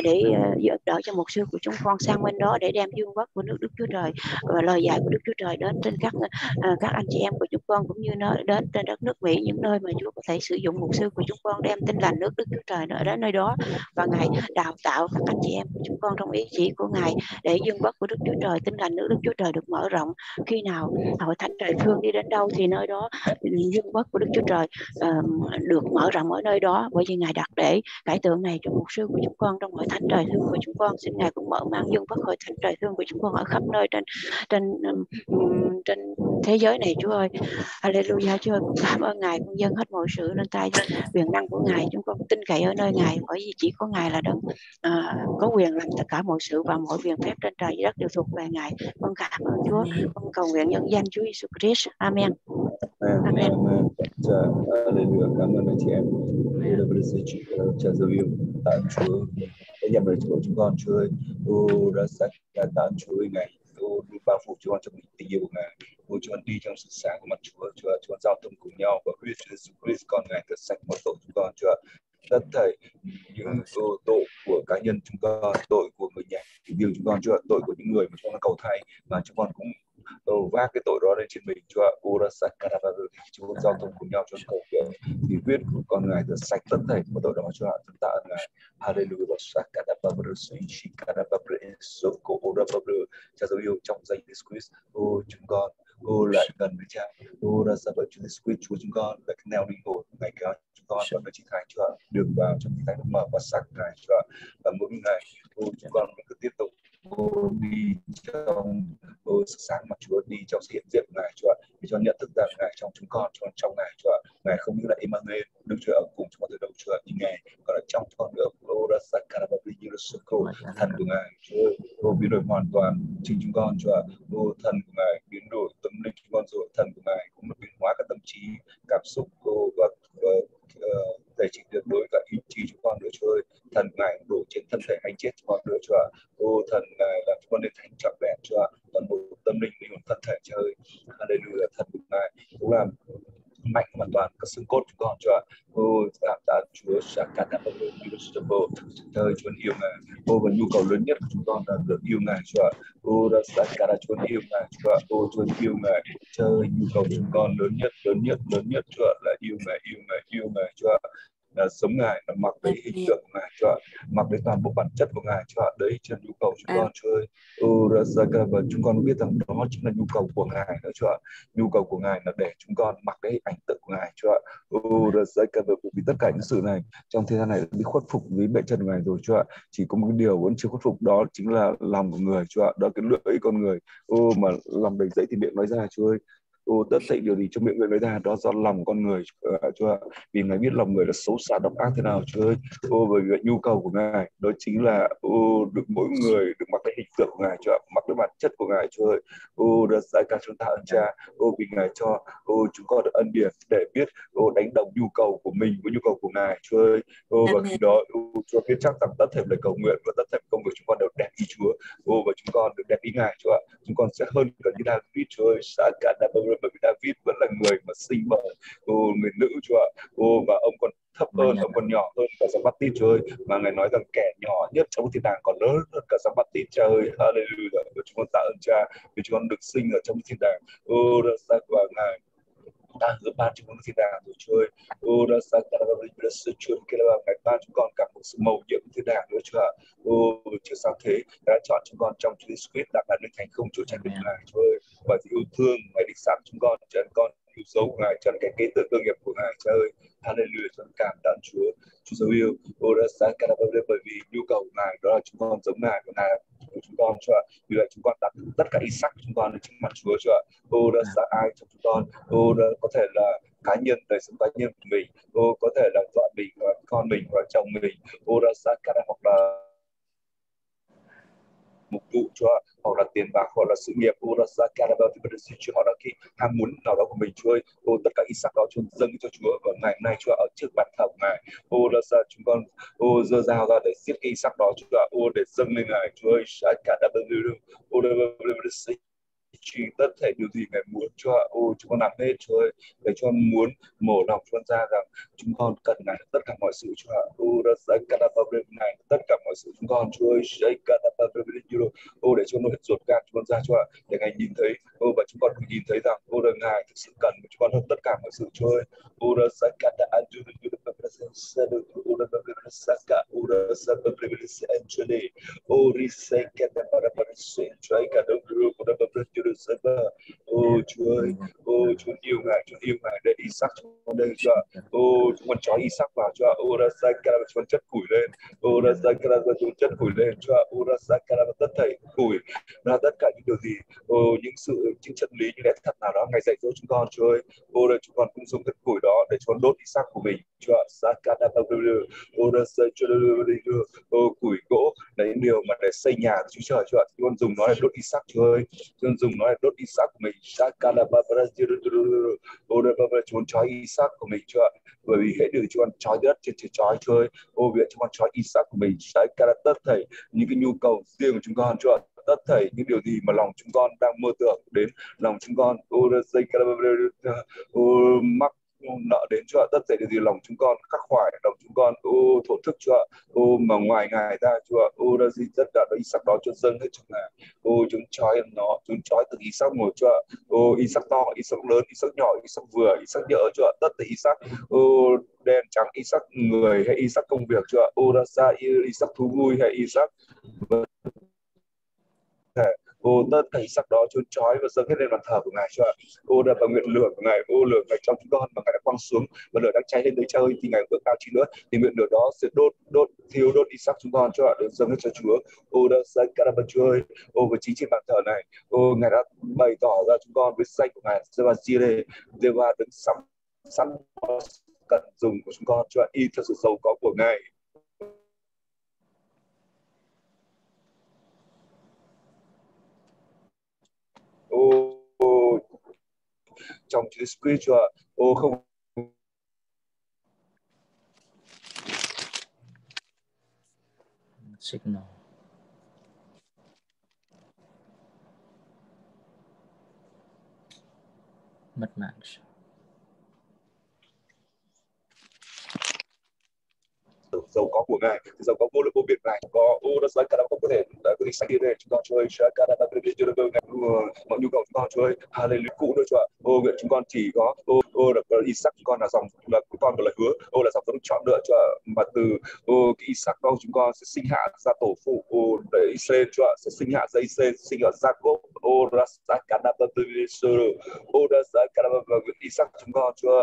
giúp đỡ cho mục sư của chúng con sang bên đó để đem dương quốc của nước Đức Chúa Trời và lời dạy của Đức Chúa Trời đến trên các anh chị em của chúng con, cũng như nó đến trên đất nước Mỹ, những nơi mà Chúa có thể sử dụng mục sư của chúng con đem tin lành nước Đức Chúa Trời đến nơi đó. Và Ngài đào tạo các anh chị em của chúng con trong ý chỉ của Ngài, để dương quốc của Đức Chúa Trời, tin lành nước Đức Chúa Trời được mở rộng. Khi nào hội thánh trời thương đi đến đâu thì nơi đó dương quốc của Đức Chúa Trời được mở rộng ở nơi đó, bởi vì Ngài đặt để cải tượng này cho mục sư của chúng con trong hội thánh trời thương của chúng con. Xin Ngài cũng mở mang dương quốc hội thánh trời thương của chúng con ở khắp nơi trên thế giới này, Chúa ơi. Hallelujah, Chúa ơi, cảm ơn Ngài, con dâng hết mọi sự lên tay quyền năng của Ngài. Chúng con tin cậy ở nơi Ngài, bởi vì chỉ có Ngài là đấng có quyền làm tất cả mọi sự, và mọi quyền phép trên trời dưới đất đều thuộc về Ngài. Con cảm ơn Chúa, con cầu nguyện nhân danh Chúa Giêsu Christ. Amen. Amen. Hallelujah. Cảm ơn anh chị em. Đây là một sự chỉ cho dấu hiệu tạ Chúa để nhận lời của chúng con, Chúa ơi. Ra sắc tạ Chúa ơi, Ngài bao phủ chúng con trong tình yêu của Ngài. Chúng con đi trong sự sáng của mặt Chúa, chúng con giao thông cùng nhau và huyết Chúa Giêsu Christ con Ngài tẩy sạch mọi tội chúng con, Chúa. Tất thảy những tội của cá nhân chúng con, tội của người nhà yêu chúng con, Chúa, tội của những người mà chúng con cầu thay, mà chúng con cũng vác cái tội đó lên trên mình, Chúa. Chúa giao thông cùng nhau cho cầu nguyện thì huyết của con Ngài rửa sạch tất thảy mọi tội đó, Chúa. Chúng ta ơn Ngài. Hallelujah. Cha dấu yêu trong danh Jesus Christ, chúng con lại gần với Cha. Ra sao bởi Chúa Jesus Christ, Chúa chúng con là cái neo linh hồn ngày kéo chúng con và nơi chỉ thành, Chúa, đường vào trong những thánh mở và sạch Ngài, Chúa. Và mỗi ngày chúng con cứ tiếp tục đi trong sự sáng mặt Chúa, đi trong sự hiện diện của Ngài, Chúa, để cho nhận thức rằng Ngài trong chúng con, trong Ngài, Chúa. Ngài không những là Emmanuel, Đức Chúa ở cùng chúng con từ đầu, Chúa, nhưng Ngài còn ở trong con nữa. Thần của Ngài, Chúa, biến đổi hoàn toàn chính chúng con, Chúa. Thần của Ngài biến đổi tâm linh chúng con rồi, thần của Ngài cũng biến hóa các tâm trí, cảm xúc và thể trị được đối cả ý chí chúng con nữa, Chúa ơi. Thần Ngài đổ trên thân thể hành chết chúng con nữa, Chúa. Thần Ngài làm chúng con nên thành trọn vẹn, Chúa. Toàn bộ tâm linh, linh hồn, thân thể, Chúa ơi. Hallelujah. Thần của Ngài cũng làm mạnh hoàn toàn các xương cốt chúng con, Chúa. Cảm tạ Chúa, Chúa yêu Ngài. Và nhu cầu lớn nhất của chúng con là được yêu Ngài, Chúa. Chúa yêu Ngài, Chúa. Chúa yêu Ngài. Trời, nhu cầu chúng con lớn nhất, Chúa, là yêu Ngài, Chúa. sống Ngài, là mặc lấy hình tượng của Ngài, Chúa ạ, mặc lấy toàn bộ bản chất của Ngài, Chúa ạ. Đấy chính là nhu cầu chúng con, Chúa ơi. Và chúng con biết rằng đó chính là nhu cầu của Ngài nữa, Chúa ạ. Nhu cầu của Ngài là để chúng con mặc cái hình ảnh tượng của Ngài, Chúa ạ. Vì tất cả những sự này trong thế gian này bị khuất phục với bệ chân của Ngài rồi, Chúa ạ. Chỉ có một cái điều vẫn chưa khuất phục, đó chính là lòng của người, Chúa ạ. Đó cái lưỡi con người, mà lòng đầy dẫy thì miệng nói ra, Chúa ơi. Tất thảy điều gì trong miệng người nói ra đó do lòng con người, Chúa ạ. Vì Ngài biết lòng người là xấu xa độc ác thế nào, Chúa ơi. Bởi vì nhu cầu của Ngài đó chính là được mỗi người được mặc cái hình tượng của Ngài, Chúa ạ, mặc cái bản chất của Ngài, Chúa ơi. Được giải ca chúng ta ơn Cha, vì Ngài cho chúng con được ân điển để biết đánh đồng nhu cầu của mình với nhu cầu của Ngài, Chúa ơi. Và khi đó Chúa biết chắc rằng tất thảy lời cầu nguyện và tất thảy công việc chúng con đều đẹp ý Chúa. Và chúng con được đẹp ý Ngài, Chúa ạ. Chúng con sẽ hơn cả như David, Chúa ơi. Bởi vì David vẫn là người mà sinh bởi người nữ, Chúa ạ. Và ông còn thấp hơn, ông còn nhỏ hơn cả Giăng-Báp-tít, Chúa ơi. Mà Ngài nói rằng kẻ nhỏ nhất trong thiên đàng còn lớn hơn cả Giăng-Báp-tít, Cha ơi. Hallelujah. Và chúng con tạ ơn Cha vì chúng con được sinh ở trong thiên đàng. Và Ngài ta hứa ban cho con thiên đàng rồi, Chúa ơi. Ngài ban chúng con cả một sự mầu nhiệm thiên đàng nữa, Chúa ạ. Chúa sao thế đã chọn chúng con trong Chúa Jesus Christ đã là nơi thành không chỗ trách được Ngài, Chúa ơi. Và thì yêu thương Ngài định sẵn chúng con cho con yêu dấu của Ngài, cho cái kế tự cơ nghiệp của Ngài, Cha ơi. Hallelujah. Chúng cảm tạ Chúa. Chúa dấu yêu. Bởi vì nhu cầu của Ngài đó là chúng con giống Ngài, của Ngài của chúng con, Chúa ạ. Vì vậy chúng con đặt tất cả ý sắc của chúng con lên trước mặt Chúa, Chúa ạ. Đã xa ai trong chúng con, đã có thể là cá nhân, đời sống cá nhân của mình, có thể là vợ mình, và con mình, và chồng mình, đã xa cả, hoặc là mục vụ, Chúa, hoặc là tiền bạc, hoặc là sự nghiệp, hoặc là cái ham muốn nào đó của mình, Chúa ơi. Tất cả ý sắc đó chúng dâng cho Chúa vào ngày hôm nay, Chúa, ở trước bàn thờ của Ngài. Đã xa chúng con giơ dao ra để giết cái ý sắc đó, Chúa, để dâng lên Ngài, Chúa ơi. Chỉ tất thể điều gì Ngài muốn, Chúa ạ. Chúng con làm hết, Chúa ơi. Để cho con muốn mổ lòng chúng con ra rằng chúng con cần Ngài tất cả mọi sự, Chúa ạ. Ngài tất cả mọi sự chúng con, Chúa ơi. Để cho nó hết ruột gan chúng con ra, Chúa ạ. Để Ngài nhìn thấy, và chúng con nhìn thấy rằng là Ngài thực sự cần của chúng con hơn tất cả mọi sự, Chúa ơi. Chúa ơi, Chúa yêu Ngài để ý sắc chúng con đây, Chúa ạ. Chúng con trói ý sắc vào, Chúa ạ. Chúng con chất củi lên, chúng chất củi lên, Chúa ạ. Tất thảy củi là tất cả những điều gì, những chân lý, những lẽ thật nào đó Ngài dạy dỗ chúng con, Chúa ơi. Chúng con cũng dùng cái củi đó để chúng con đốt ý sắc của mình, Chúa ạ. Củi gỗ là những điều mà để xây nhà của Chúa Trời, Chúa ạ. Chúng con dùng nó để đốt ý sắc, Chúa ơi. Chúng con dùng nó để đốt ý sắc của mình. Chúng con trói ý sắc của mình, Chúa ạ. Bởi vì hệ điều chúng con trói đất trên trói, Chúa ơi. Vì chúng con trói ý sắc của mình, tất thảy những cái nhu cầu riêng của chúng con, Chúa ạ. Tất thảy những điều gì mà lòng chúng con đang mơ tưởng đến, lòng chúng con mắc nợ đến, Chúa ạ. Tất thảy điều gì lòng chúng con khắc khoải, lòng chúng con thổ thức, Chúa ạ. Mà ngoài Ngài ra, Chúa ạ, tất cả ý sắc đó Chúa dâng hết cho Ngài. Chúng trói nó, chúng trói từng ý sắc một, Chúa ạ. Ý sắc to, ý sắc lớn, ý sắc nhỏ, ý sắc vừa, ý sắc nhợ, Chúa ạ. Tất cả ý sắc đen trắng, ý sắc người hay ý sắc công việc, Chúa ạ. Ý sắc thú vui hay ý sắc tất cả ý sắc đó Chúa trói và dâng hết lên bàn thờ của Ngài, Chúa ạ. Đã và nguyện lửa của Ngài, lửa Ngài trong chúng con mà Ngài đã quăng xuống, và lửa đang cháy lên tới Cha ơi. Thì Ngài ước cao chi nữa, thì nguyện lửa đó sẽ thiêu đốt ý sắc chúng con, Chúa ạ, để dâng hết cho Chúa. Đã dâng cả đám Chúa ơi. Và chính trên bàn thờ này, Ngài đã bày tỏ ra chúng con với danh của Ngài, Giê-va Jireh, Giê-va đứng sẵn cần dùng của chúng con, Chúa ạ, y theo sự giàu có của Ngài. Trong Chúa Christ, Chúa ạ. Không signal mất mạng. sự giàu có của Ngài, sự giàu có vô lượng vô biên Ngài có. Đất sai cả không có thể quyết định sáng đây chúng con Chúa ơi, mọi nhu cầu chúng con Chúa ơi, hallelujah cụ nữa Chúa. Nguyện chúng con chỉ có được Isaac chúng con là dòng là con của lời hứa, là dòng giống chọn lựa Chúa, mà từ cái Isaac đó chúng con sẽ sinh hạ ra tổ phụ để Israel Chúa, sẽ sinh hạ ra Israel, sinh ở Jacob. Isaac chúng con Chúa,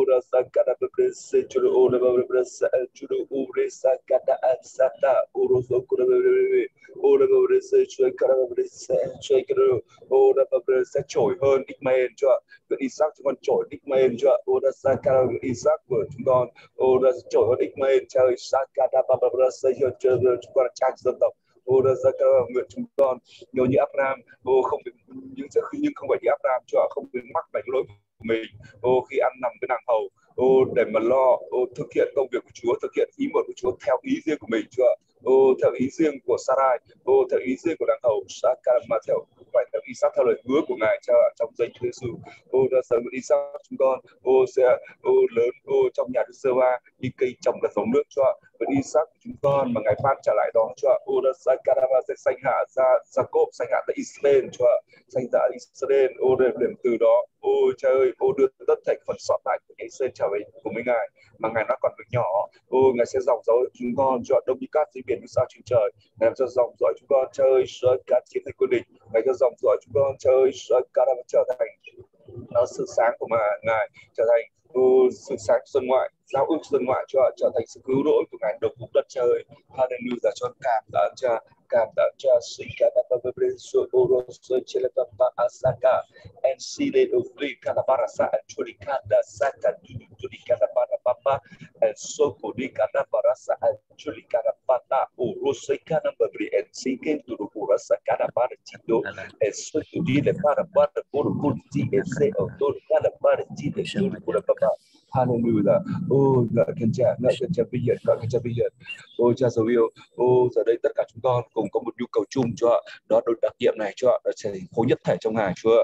sẽ trỗi hơn Ismael Chúa. Isaac chúng con trỗi Ismael Chúa. Isaac của chúng con trỗi hơn Ismael Chúa. Chúng con là cha dân tộc. Nguyện chúng con nhiều như Abraham, không bị nhưng không phải như Abraham Chúa, không bị mắc phải lỗi của mình khi ăn nằm với nàng hầu, để mà lo thực hiện công việc của Chúa, thực hiện ý muốn của Chúa theo ý riêng của mình Chúa, theo ý riêng của Sarai, theo ý riêng của nàng hầu mà phải theo Isaac theo lời hứa của Ngài cha, trong danh Chúa Giêsu. Đã sớm Isaac chúng con sẽ lớn trong nhà Đức Giê-hô-va như cây trồng là dòng nước Chúa. Với Isaac của chúng con mà Ngài ban trả lại đó Chúa, sẽ sanh hạ ra Jacob, sanh hạ ra Israel Chúa, sanh hạ Israel để từ đó cha ơi đưa tất thảy phần sót lại của Israel trở về cùng với Ngài, mà Ngài nó còn được nhỏ. Ngài sẽ dòng dõi chúng con Chúa, đông như cát dưới biển như sao trên trời. Ngài làm cho dòng dõi chúng con cha ơi cát chiến thành quân địch. Ngài cho dòng dõi chúng con cha ơi trở thành sự sáng của Ngài, trở thành sự sáng xuân ngoại, giao ước xuân ngoại Chúa, trở thành sự cứu rỗi của Ngài độc vùng đất trời. Hallelujah, cho cảm tạ cha sinh cả ba ba ba so oro so chele ba asaka and sile of free kana barasa and churi kada saka churi kada papa and so kodi kana barasa and churi kada pata oro so kana babri and sinking to the kurasa kana bara chido and so kodi le para oro kurti and say of to kana bara chido kura papa. Hallelujah. Ngợi khen cha bây giờ. Cha dấu yêu. Giờ đây tất cả chúng con cùng có một nhu cầu chung Chúa, đó được đặc nhiệm này Chúa, đó trở thành khối nhất thể trong Ngài Chúa.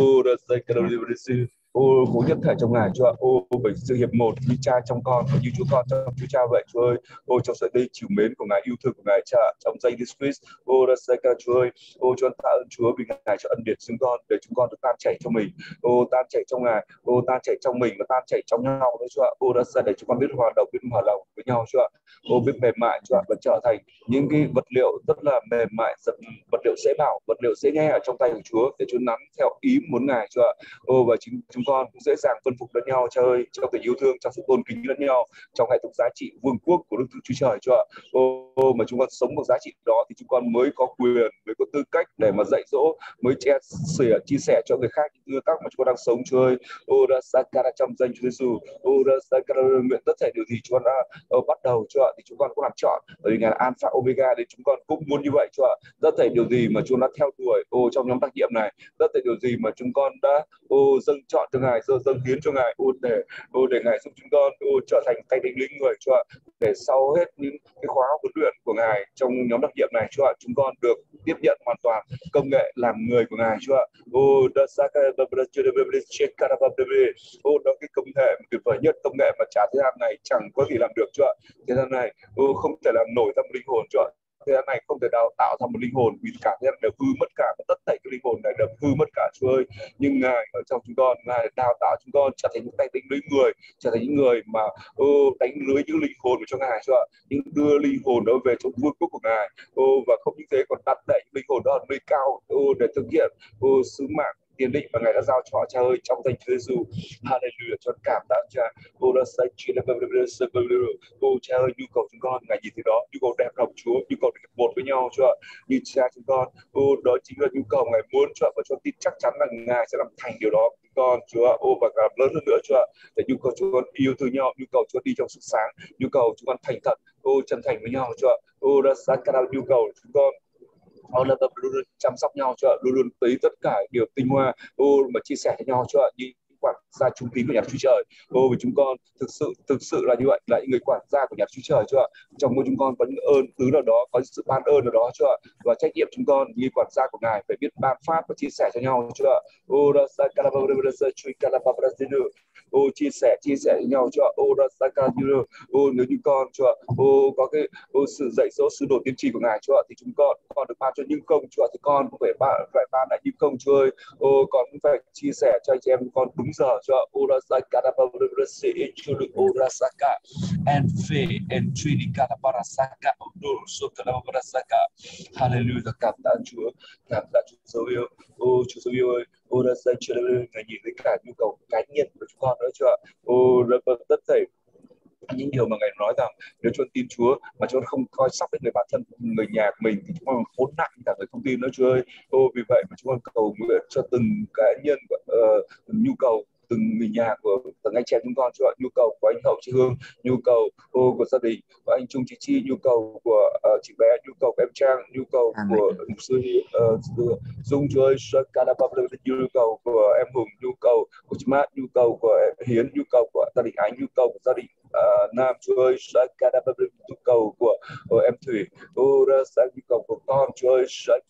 Khối nhất thể trong Ngài Chúa. Bởi sự hiệp một như cha trong con và như Chúa con trong Chúa cha vậy Chúa ơi. Trong sợi dây trìu mến của Ngài, yêu thương của Ngài cha, trong danh Jesus Christ. Chúa ơi. Chúa tạ ơn Chúa vì Ngài cho ân điển chúng con để chúng con được tan chảy trong mình. Tan chảy trong Ngài, tan chảy trong mình và tan chảy trong nhau đấy Chúa. Để chúng con biết hòa đồng, biết hòa lòng với nhau Chúa. Biết mềm mại Chúa, và trở thành những cái vật liệu rất là mềm mại, vật liệu dễ bảo, vật liệu dễ nghe ở trong tay của Chúa để Chúa nắm theo ý muốn Ngài Chúa. Và chúng con cũng dễ dàng phân phục lẫn nhau Chúa ơi, trong tình yêu thương, trong sự tôn kính lẫn nhau, trong hệ thống giá trị vương quốc của Đức Chúa Trời Chúa. Mà chúng con sống một giá trị đó thì chúng con mới có quyền, mới có tư cách để mà dạy dỗ, mới chia sẻ cho người khác những nguyên tắc mà chúng con đang sống Chúa ơi. Trong danh Chúa Giêsu, nguyện tất thể điều gì chúng con đã bắt đầu Chúa thì chúng con cũng làm chọn, bởi vì Ngài là Alpha Omega thì chúng con cũng muốn như vậy Chúa. Tất thể điều gì mà chúng đã theo đuổi trong nhóm tác nhiệm này, tất thể điều gì mà chúng con đã dâng chọn cho Ngài, dâng hiến cho Ngài để Ngài giúp chúng con trở thành tay đánh lính người Chúa, để sau hết những cái khóa huấn luyện của Ngài trong nhóm đặc nhiệm này Chúa, chúng con được tiếp nhận hoàn toàn công nghệ làm người của Ngài Chúa. Đó cái công nghệ tuyệt vời nhất, công nghệ mà cả thế gian này chẳng có gì làm được Chúa. Thế gian này không thể làm nổi ra một linh hồn Chúa. Thế gian này không thể tạo ra một linh hồn, vì cả thế gian đều hư mất cả, tất thảy cái linh hồn này đều hư mất cả Chúa ơi. Nhưng Ngài ở trong chúng con, Ngài đào tạo chúng con trở thành những tay đánh lưới người, trở thành những người mà đánh lưới những linh hồn cho Ngài Chúa, những đưa linh hồn đó về trong vương quốc của Ngài. Và không những thế còn đặt đẩy những linh hồn đó ở nơi cao để thực hiện sứ mạng tiền định mà Ngài đã giao cho họ Cha ơi, trong danh Chúa Giêsu. Hallelujah, cho cảm tạ Cha. Cha ơi, nhu cầu chúng con Ngài nhìn thấy đó, nhu cầu đẹp lòng Chúa, nhu cầu được một với nhau Chúa, như Cha chúng con. Đó chính là nhu cầu Ngài muốn Chúa, và cho tin chắc chắn là Ngài sẽ làm thành điều đó con Chúa. Và làm lớn hơn nữa Chúa, để nhu cầu chúng con yêu thương nhau, nhu cầu Chúa đi trong sự sáng, nhu cầu chúng con thành thật chân thành với nhau Chúa. Nhu cầu chúng con là luôn luôn chăm sóc nhau Chúa, luôn luôn thấy tất cả điều tinh hoa mà chia sẻ với nhau Chúa, như quản gia trung tín của nhà Chúa Trời. Vì chúng con thực sự là như vậy, là những người quản gia của nhà Chúa Trời Chúa. Trong mỗi chúng con có những ơn tứ nào đó, có sự ban ơn nào đó Chúa, và trách nhiệm chúng con như quản gia của Ngài phải biết ban pháp và chia sẻ cho nhau Chúa. chia sẻ với nhau Chúa ạ. Nếu như con Chúa ạ, có cái sự dạy dỗ sứ đồ tiên tri của Ngài Chúa ạ, thì chúng con được ban cho những công Chúa ạ, thì con cũng phải ban lại những công Chúa ơi. Con cũng phải chia sẻ cho anh chị em con đúng giờ Chúa ạ. And faith and truly Kalabarasaka Saka. Hallelujah. Cảm tạ Chúa dấu yêu. Chúa dấu yêu ơi, đã dạy cho Ngài nhìn thấy cả nhu cầu cá nhân của chúng con nữa Chúa ạ. Tất thảy những điều mà Ngài nói rằng nếu chúng con tin Chúa mà chúng con không coi sóc đến người bạn thân, người nhà của mình, thì chúng con khốn nạn cả người không tin nữa Chúa ơi. Vì vậy mà chúng con cầu nguyện cho từng cá nhân, nhu cầu từng người nhà của từng anh chị em chúng con Chúa ạ, nhu cầu của anh Hậu, chị Hương, nhu cầu của gia đình của anh Trung, chị Chi, nhu cầu của chị bé, nhu cầu của em Trang, nhu cầu của mục sư Dung Chúa ơi, nhu cầu của em Hùng, nhu cầu của chị Mát, nhu cầu của em Hiến, nhu cầu của gia đình Ánh, nhu cầu của gia đình Nam Chúa ơi, nhu cầu của em Thủy, nhu cầu của con Chúa ơi,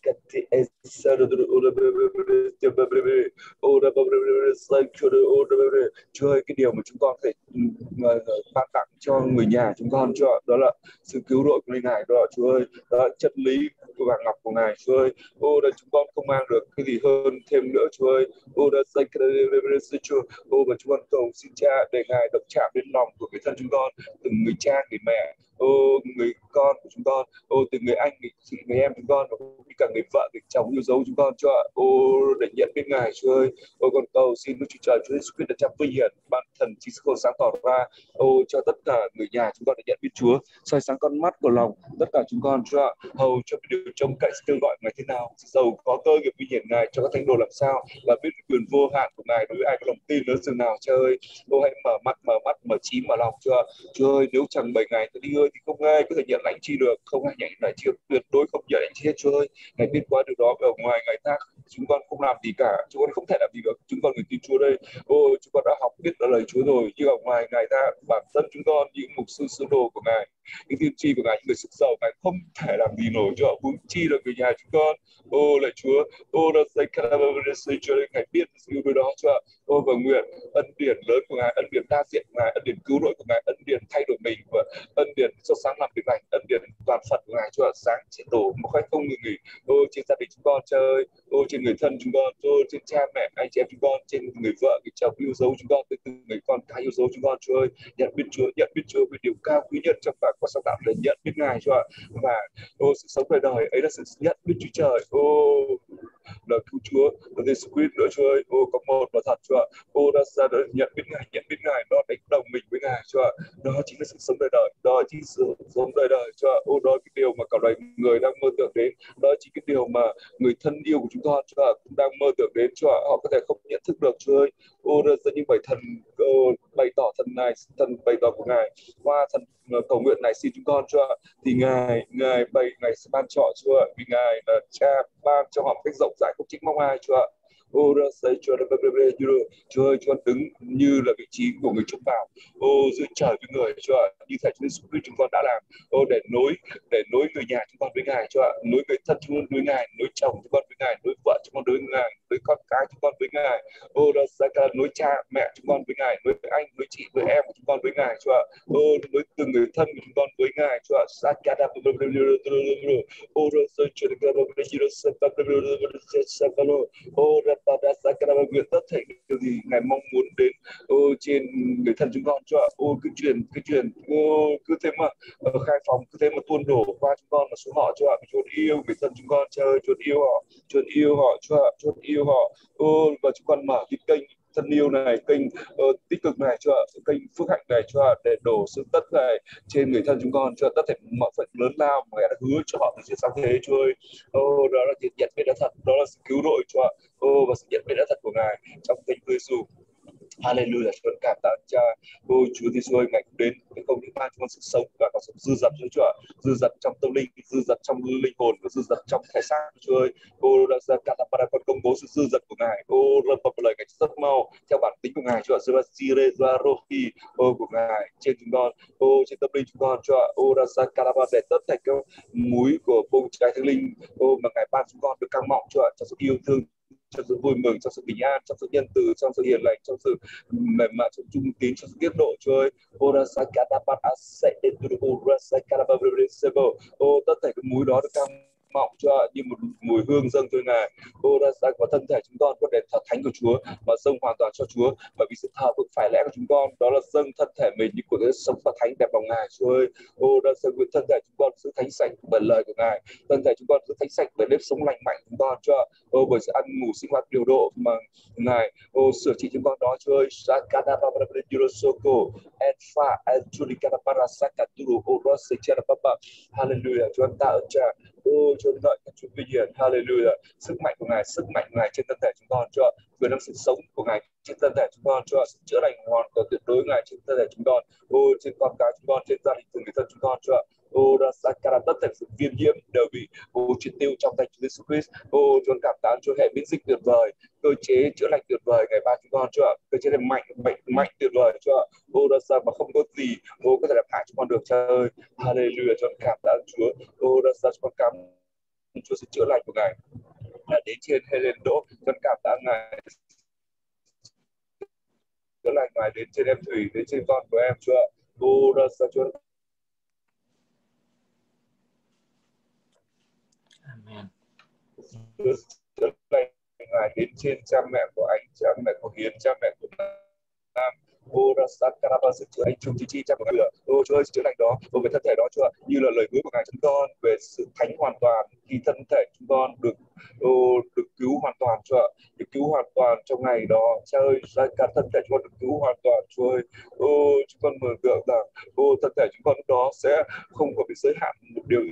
Chúa ơi, cái điều mà chúng con phải ban tặng cho người nhà chúng con Chúa, đó là sự cứu rỗi của Ngài, đó là Chúa ơi, đó là chất lý của vàng ngọc của Ngài Chúa ơi. Đó chúng con không mang được cái gì hơn thêm nữa Chúa ơi. Và chúng con cầu xin Cha để Ngài động chạm đến lòng của người thân chúng con, từng người cha, người mẹ, người con của chúng con, từ người anh, người em chúng con, và cả người vợ, người chồng yêu dấu chúng con Chúa, để nhận biết Ngài Chúa ơi. Con cầu xin Đức Chúa Trời, Chúa Giêsu Christ đã vinh hiển ban thần chính sức sáng tỏ ra cho tất cả người nhà chúng con để nhận biết Chúa, soi sáng con mắt của lòng tất cả chúng con Chúa, hầu cho điều trông cậy kêu gọi Ngài thế nào, giàu có cơ nghiệp vinh hiển Ngài cho các thánh đồ làm sao, và biết quyền vô hạn của Ngài đối với ai có lòng tin lớn dường nào Chúa ơi. Hãy mở mắt, mở trí, mở lòng Chúa ơi. Nếu chẳng 7 ngày đi ơi thì không ai có thể nhận lãnh chi được, không ai nhận lãnh chi được, tuyệt đối không nhận lãnh chi hết Chúa ơi. Ngài biết quá điều đó, ở ngoài Ngài ta chúng con không làm gì cả, chúng con không thể làm gì được. Chúng con người tin Chúa đây, chúng con đã học biết là lời Chúa rồi, nhưng ở ngoài Ngài ta, bản thân chúng con những mục sư sứ đồ của Ngài, những tiên tri của Ngài, những người sức giàu, Ngài không thể làm gì nổi cho huống chi là người nhà chúng con. Lạy Chúa, Ngài biết yêu đôi đó Chúa. Và nguyện ân điển lớn của Ngài, ân điển đa diện của Ngài, ân điển cứu rỗi của Ngài, ân điển thay đổi mình, và ân điển xuất sáng làm việc lành, ân điển toàn phận của Ngài Chúa, sáng sẽ đổ một cách không ngừng nghỉ trên gia đình chúng con chơi, trên người thân chúng con, trên cha mẹ, anh chị em chúng con, trên người vợ, người chồng yêu dấu chúng con, từng người con cái yêu dấu chúng con Chúa ơi. Nhận biết Chúa về điều cao quý nhất trong cả con sáng tạo, để nhận biết Ngài Chúa, và sự sống đời đời ấy là sự nhận biết Chúa Trời, là cứu Chúa, là Giêsu Christ nữa Chúa ơi. Có một và thật Chúa, đã ra đời nhận biết Ngài, đó đánh đồng mình với Ngài Chúa, đó chính là sự sống đời đời, đó chính là sự sống đời đời Chúa. Đó cái điều mà cả đời người đang mơ tưởng đến, đó chính cái điều mà người thân yêu của chúng con Chúa cũng đang mơ tưởng đến Chúa, họ có thể không nhận thức được Chúa ơi. Ra những bài thần bày tỏ thần này, thần bày tỏ của Ngài qua thần cầu nguyện này, xin chúng con Chúa, thì Ngài sẽ ban cho Chúa, vì Ngài là Cha ban cho họ cách rộng rãi không trách mong ai Chúa. Chúa ơi, Chúa đứng như là vị trí của người trông vào giữa trời với người Chúa, như thể Chúa Giêsu Christ chúng con đã làm để nối người nhà chúng con với Ngài Chúa, nối người thân chúng con với Ngài, nối chồng chúng con với Ngài, nối vợ chúng con với Ngài, nối con cái chúng con với Ngài, nối cha mẹ chúng con với Ngài, nối anh, nối chị, nối em của chúng con với Ngài Chúa, nối từng người thân của chúng con với Ngài Chúa. Nguyện tất thảy điều gì Ngài mong muốn đến trên người thân chúng con Chúa, cứ truyền cứ thế mà khai phóng, cứ thế mà tuôn đổ qua chúng con và xuống họ Chúa. Chúa yêu người thân chúng con chơi, Chúa yêu họ Chúa yêu họ. Và chúng con mở cái kênh thân yêu này, kênh tích cực này Chúa, kênh phước hạnh này Chúa, để đổ sự tất này trên người thân chúng con Chúa, tất thảy mọi phận lớn lao mà Ngài đã hứa cho họ từ trước sang thế Chúa ơi. Đó là sự nhận biết đã thật, đó là sự cứu rỗi Chúa, và sự nhận biết đã thật của Ngài trong tên Chúa Giêsu. Hallelujah, chúng con cảm tạ Cha. Chúa Giêsu ơi, Ngài cũng đến để không những ban cho con sự sống và có sự dư dật Chúa, dư dật trong tâm linh, dư dật trong linh hồn và dư dật trong thể xác Chúa ơi. Đã ra cả là con công bố sự dư dật của Ngài. Lâm vào lời Ngài rất mau theo bản tính của Ngài Chúa, của Ngài trên chúng con, trên tâm linh chúng con Chúa. Đã ra cả để tất thảy các múi của bông trái thánh linh mà Ngài ban chúng con được căng mọng Chúa, cho sự yêu thương trong sự vui mừng, trong sự bình an, trong sự nhân từ, trong sự hiền lành, trong sự mềm mại, trong trung tín, trong sự tiết độ, Chúa ơi. Tất cả cái múi đó được cao mọng cho như một mùi hương dâng cho Ngài. Và thân thể chúng con có đền thờ thánh của Chúa và dâng hoàn toàn cho Chúa, bởi vì sự thờ phượng phải lẽ của chúng con đó là dâng thân thể mình như của cái sống và thánh đẹp lòng Ngài, Chúa ơi. Thân thể chúng con giữ thánh sạch bởi lời của Ngài, thân thể chúng con giữ thánh sạch bởi nếp sống lành mạnh của chúng con, Chúa. Bởi sự ăn ngủ sinh hoạt điều độ mà Ngài sửa trị chúng con đó, Chúa ơi. Hallelujah, Chúa ta ơn Cha. Chúa ngợi Chúa vinh hiển. Hallelujah, sức mạnh của Ngài trên thân thể chúng con, Chúa. Quyền năng sự sống của Ngài trên thân thể chúng con, Chúa. Sự chữa lành hoàn toàn tuyệt đối Ngài trên thân thể chúng con, trên con cái chúng con, trên gia đình từng người thân chúng con, Chúa. Tất cả sự viêm nhiễm đều bị triệt tiêu trong danh Chúa Jesus Christ. Chúa cảm tạ Chúa, hệ miễn dịch tuyệt vời, cơ chế chữa lành tuyệt vời ngày ba chúng con, Chúa. Cơ chế mạnh tuyệt vời, Chúa. Mà không có gì có thể làm hại chúng con được, Cha ơi. Hallelujah, Chúa cảm tạ Chúa. Chúng con cảm Chúa sự chữa lành của Ngài đã đến trên Helen Đỗ. Con cảm tạ Ngài chữa lành Ngài đến trên em Thủy, đến trên con của em, Chúa. Chúa. Amen. Chữa lành Ngài đến trên cha mẹ của anh, cha mẹ của Hiền, cha mẹ của Nam. Sự chữa lành chung chi cha của Ngài. Chúa ơi, chữa lành đó về thân thể đó, Chúa, như là lời hứa của Ngài chúng con về sự thánh hoàn toàn khi thân thể chúng con được cứu hoàn toàn, Chúa, được cứu hoàn toàn trong ngày đó, Cha ơi. Cả thân thể chúng con được cứu hoàn toàn, Chúa ơi. Chúng con mường tượng rằng thân thể chúng con lúc đó sẽ không có bị giới hạn một điều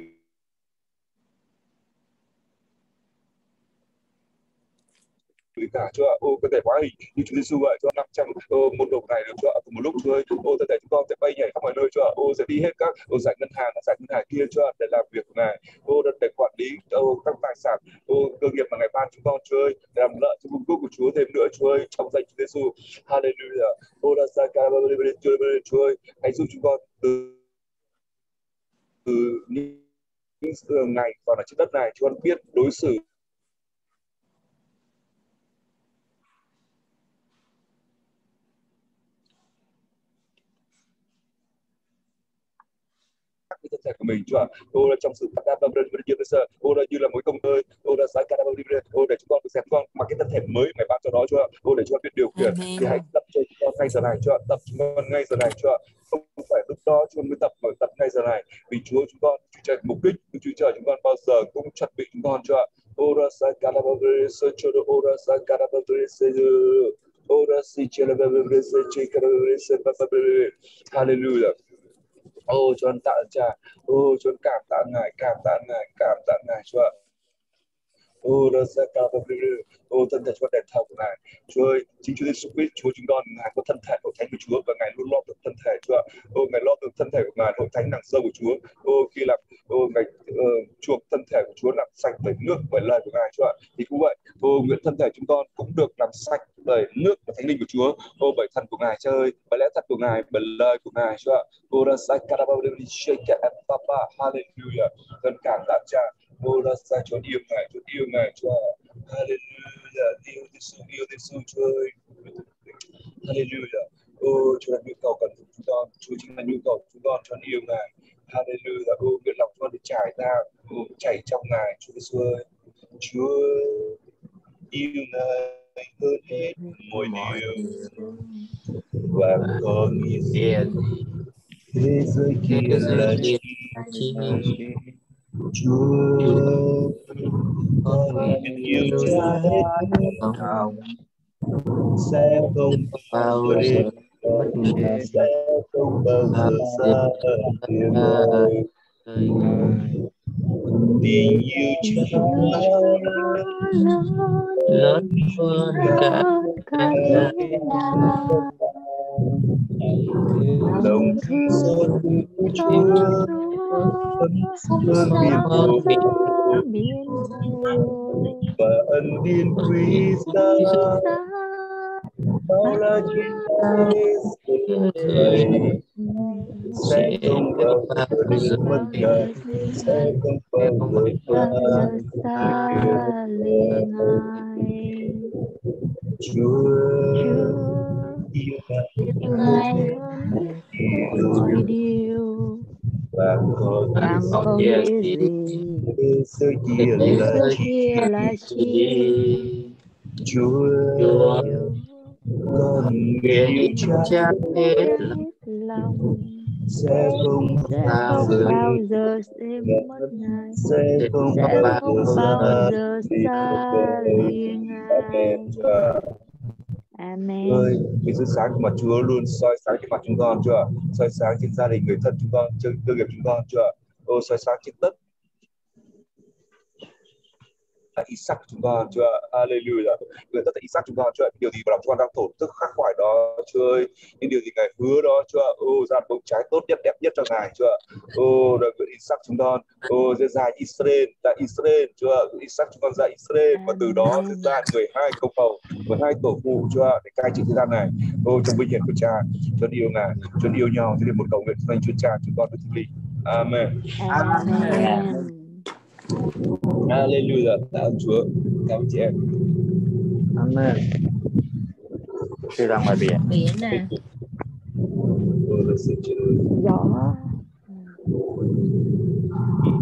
cả, Chúa. Có thể hóa hình như Chúa Giêsu vậy, Chúa. 500 một đồng này được, Chúa, cùng một lúc, Chúa ơi. Thân thể chúng con sẽ bay nhảy khắp mọi nơi, Chúa. Sẽ đi hết các giải ngân hàng kia, Chúa, để làm việc của Ngài, để quản lý các tài sản cơ nghiệp mà Ngài ban chúng con, Chúa ơi, để làm lợi cho vương quốc của Chúa thêm nữa, Chúa ơi, trong danh Chúa Giêsu. Hallelujah. Chúa ơi, hãy giúp chúng con từ những ngày còn ở trên đất này, Chúa biết đối xử cái thân thể của mình, Chúa. Là trong sự là như là mối công ơi, để chúng con được xem con mặc cái thân thể mới Ngài ban cho đó, Chúa. Để chúng con biết điều khiển. Thì hãy tập cho chúng con ngay giờ này, Chúa. Tập chúng con ngay giờ này, Chúa. Không phải lúc đó chúng con mới tập ngay giờ này, vì Chúa chúng con chờ mục đích của Chúa chờ chúng con bao giờ cũng chuẩn bị chúng con, Chúa. Hallelujah. Chúa tạ ơn Cha. Chúa cảm tạ Ngài, Chúa. Thân thể Chúa đền thờ của Ngài, Chúa ơi. Chính Chúa Giêsu Christ, Chúa chúng con, Ngài có thân thể hội thánh của Chúa và Ngài luôn lo được thân thể, Chúa. Ngài lo được thân thể của Ngài, hội thánh đằng sâu của Chúa. Khi làm Ngài chuộc thân thể của Chúa làm sạch bởi nước, bởi lời của Ngài, Chúa. Thì cũng vậy, nguyện thân thể chúng con cũng được làm sạch bởi nước và thánh linh của Chúa, bởi thần của Ngài, Cha ơi, bởi lẽ thật của Ngài, bởi lời của Ngài, Chúa. Hallelujah. Thân cảm tạ Cha. Chúa yêu Ngài, Chúa. Hallelujah. Yêu Giêsu, Chúa ơi. Hallelujah. Chúa là nhu cầu cần của chúng con, Chúa chính là nhu cầu của chúng con, Chúa yêu Ngài. Hallelujah. Nguyện lòng chúng con được trải ra, chảy trong Ngài, Chúa Giêsu ơi. Chúa yêu Ngài hơn hết mọi điều, và con biết thế giới kia là chi. Chúa con nguyện yêu Cha hết lòng, sẽ không bao giờ sẽ không bao giờ xa tiếng ơi. Tình yêu Cha lớn hơn cả lòng thương xót của Chúa hơn biển và ân điển quý giá bao la trên thế giới. sẽ không bao giờ mất ngài, sẽ không bao giờ xa lìa ngài. Chúa Chúa yêu yêu ngài hơn mọi điều, và còn nghĩa gì, thế giới kia thế là giới kia là chi. Chúa con yêu cha hết lòng, sẽ không không bao giờ xem mất ngài, sẽ không bao giờ xa lìa ngài. Amen. ơi, cái sự sáng của mặt Chúa luôn soi sáng trên mặt chúng con chưa? Soi sáng trên gia đình, người thân chúng con, trên cơ nghiệp chúng con chưa? Ô, soi sáng trên tất cả Isaac chúng con chưa? Hallelujah. Người tất cả Isaac chúng con chưa? Điều gì mà lòng chúng con đang thổn thức khắc khoải đó chưa? Những điều gì Ngài hứa đó chưa? Ô, ra bông trái tốt nhất, đẹp nhất cho Ngài chưa? Ô, rồi người Isaac chúng con, ô, sẽ ra Israel chưa? Isaac chúng con ra Israel và từ đó sẽ ra 12 công hầu, 12 tổ phụ chưa? Để cai trị thế gian này. Ô, trong vinh hiển của Cha, cho yêu Ngài, cho yêu nhau, cho để một cầu nguyện cho Chúa Cha, chúng con được thánh linh. Amen. Amen. Hallelujah. Cảm ơn Chúa. Cảm ơn chị em. Amen. Sư ra ngoài biển. Biển nè. Gió.